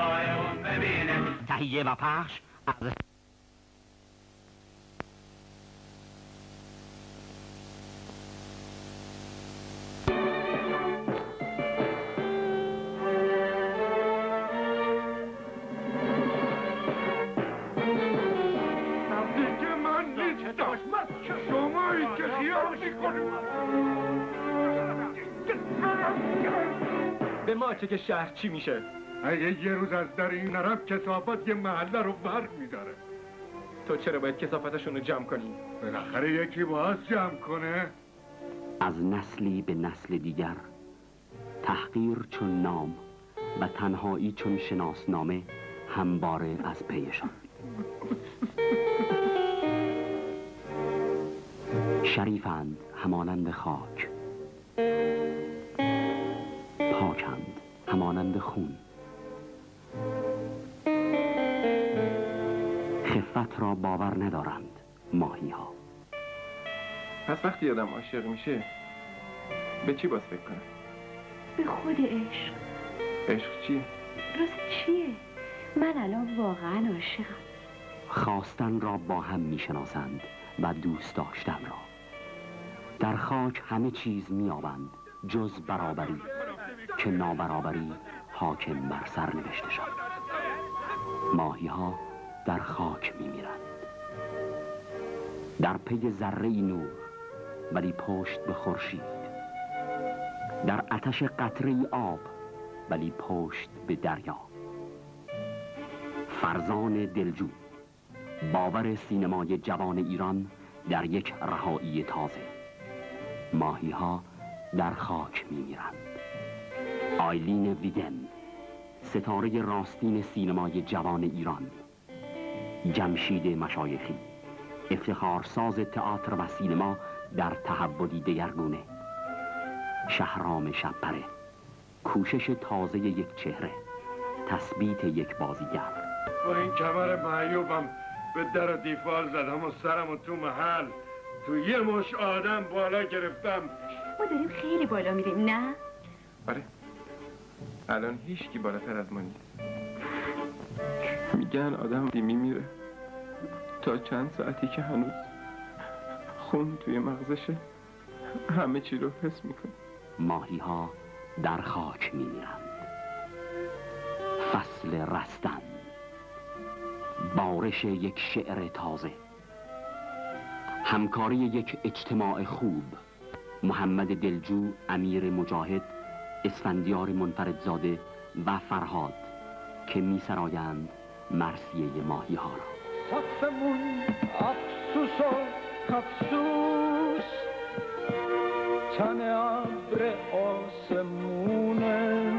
تهیه و پخش از شمایی که خیال میکنیم به ما چه که شهر چی میشه؟ اگه یه روز از در این نرم کثافت یه محله رو برق میداره. تو چرا باید کثافتشون رو جمع کنی؟ بالاخره یکی باز جمع کنه. از نسلی به نسل دیگر تحقیر چون نام و تنهایی چون شناسنامه همواره از پیشان. شریفند همانند خاک، پاکند همانند خون، خفت را باور ندارند ماهی ها. پس وقتی آدم عاشق میشه به چی باز فکر کنه؟ به خود عشق. عشق چیه؟ راست چیه؟ من الان واقعا عاشقم. خواستن را با هم میشناسند و دوست داشتن را. در خاک همه چیز میابند جز برابری که نابرابری حاکم بر سر نوشته شد. ماهی ها در خاک میمیرند، در پی ذره نور ولی پشت به خورشید، در آتش قطره آب ولی پشت به دریا. فرزان دلجو، باور سینمای جوان ایران در یک رهایی تازه. ماهی ها در خاک میمیرند. آیلین ویدن، ستاره راستین سینمای جوان ایران. جمشید مشایخی، افتخارساز تئاتر و سینما در تحولی دگرگونه. شهرام شبپره، کوشش تازه یک چهره، تثبیت یک بازیگر. با این کمر معیوبم به در و دیفال زدم و سرم و تو محل تو یه مش آدم بالا گرفتم. ما داریم خیلی بالا میریم نه؟ آره، الان هیچ کی بالاتر از ما نیست. میگن آدم میمیره تا چند ساعتی که هنوز خون توی مغزشه همه چی رو حس میکنه. ماهی ها در خاک میمیرند. فصل رستن، بارش یک شعر تازه، همکاری یک اجتماع خوب، محمد دلجو، امیر مجاهد، اسفندیار منفردزاده و فرهاد که می سرایند مرثیه ماهی ها را. سقفمون افسوس و افسوس، تن ابر آسمونه،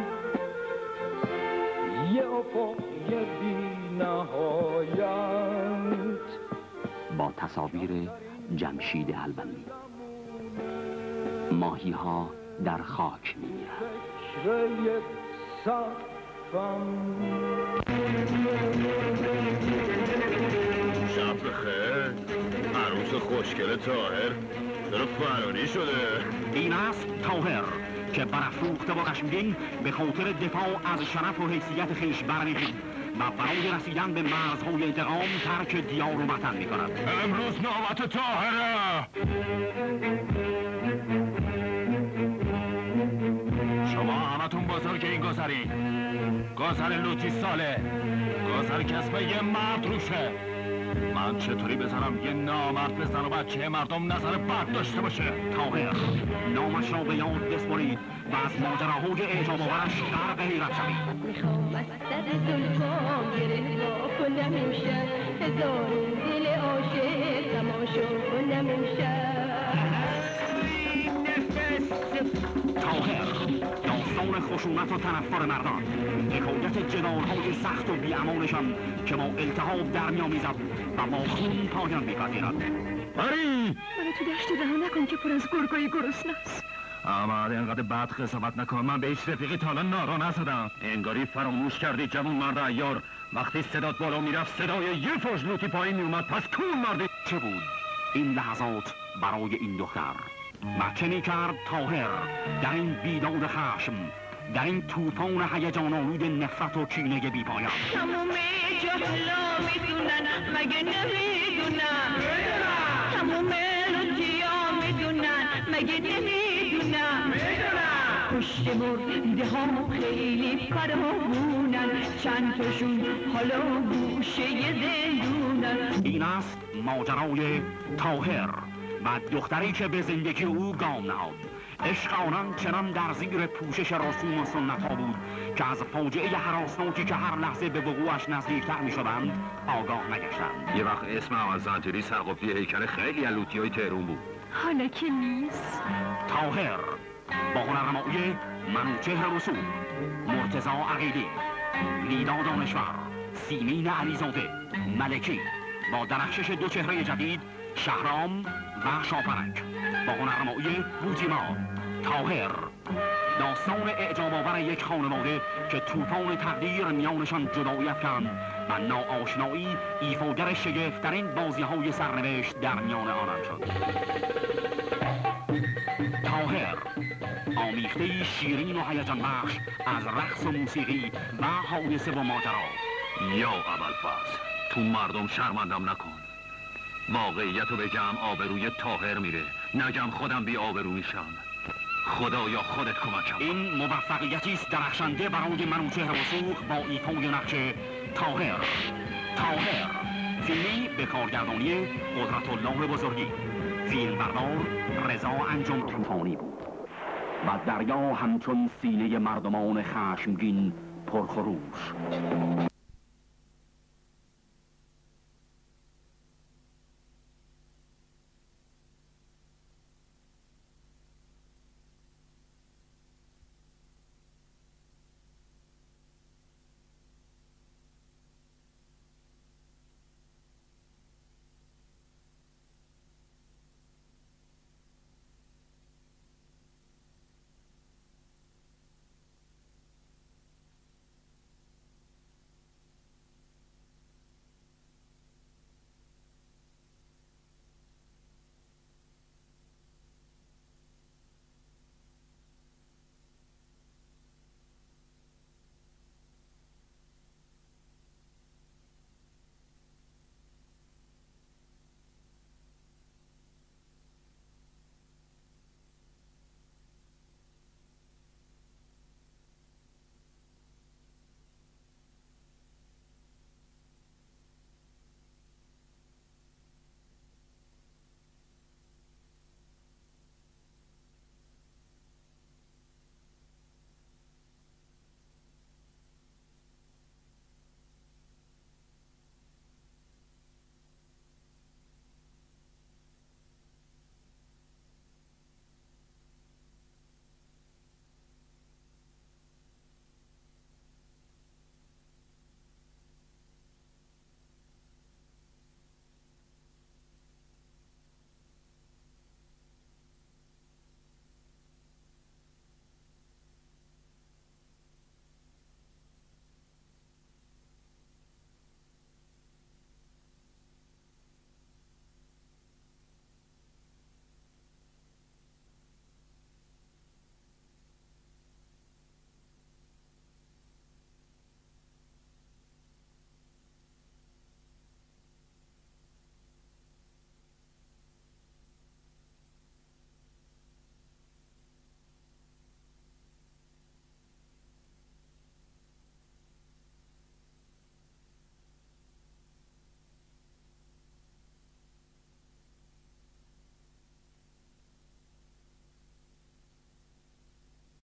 یه افق یه بی نهایت. با تصاویر جمشید البنی. ماهی ها در خاک می میرند. فکر یک صفم شب بخیر. عروس خوشگل طاهر چرا فراری شده؟ این است طاهر که برافروخته و خشمگین به خاطر دفاع از شرف و حیثیت خویش برمیخید و برای رسیدن به مرزهای انتقام ترک دیار و وطن میکند. امروز نوبت طاهره. شما همتون بزرگ این گذرین. گذر لوتی ساله، گذر کسب یه مرد روشه. من چطوری بزنم یه نامرد بزن و بچه مردم نظر بد داشته باشه؟ طاهر نامش را به یاد بسپرید و از ماجراهای اعجاب آورش غرق حیرت شوید. میخوام از سر زلفام گره وا کنم امشب، هزار دل عاشق تماشا کنم امشب. طاهر داستان خشونت و تنفر مردان، حکایت جدالهای سخت و بیامانشان که با التهاب در میآمیزد و با خون پایان میپذیرد. بری! منو تو دشت رها نکن که پر از گرگای گرسنه است. احمد اینقدر بد قضاوت نکن. من به هیچ رفیقی تا حالا نارا نزدم. انگاری فراموش کردی جوون مرد عیار. وقتی صدات بالا میرفت صدای یه فوج لوتی پایین میومد. پس کون مردی چه بود این لحظات برای این دختر و چه میکرد طاهر در این بیداد خشم، در این طوفان هیجان آلود نفرت و کینه بی پایان؟ تموم جهلا میدونن مگه نمیدونن، تموم لوتیا میدونن مگه نمیدونن، پشت مرده ها خیلی فراوونن، چند تاشون حالا گوشه زندونن. این است ماجرای طاهر و دختری که به زندگی او گام نهاد. عشق آنان چنان در زیر پوشش رسوم و سنت ها بود که از فاجعه هراسناکی که هر لحظه به وقوعش نزدیکتر می شدند آگاه نگشتند. یه وقت اسم احمد زنجیری سرقفلی هیکل خیلی از لوتیای تهرون بود. حالا که نیست. طاهر با هنرنمایی منوچهر رسول، مرتضی عقیلی، لیلا دانشور، سیمین علیزاده، ملکی با درخشش دو چهره جدید شهرام و شاپرک، با هنرنمایی بوتیما. طاهر داستان اعجاب آور یک خانواده که طوفان تقدیر میانشان جدایی افکند و ناآشنایی ایفاگر شگفت‌ترین بازی‌های سرنوشت در میان آنان شد. طاهر آمیخته شیرین و هیجان بخش از رقص و موسیقی و حادثه و ماجرا. یا ابوالفضل تو مردم شرمندم نکن. واقعیتو بگم آبروی طاهر میره، نگم خودم بی آبرو میشم. خدایا خودت کمکم. این موفقیتی است درخشنده برای منوچهر وثوق با ایفای نقش طاهر. طاهر فیلمی به کارگردانی قدرت الله بزرگی، فیلم بردار رضا انجم طوفانی بود و دریا همچون سینه مردمان خشمگین پرخروش.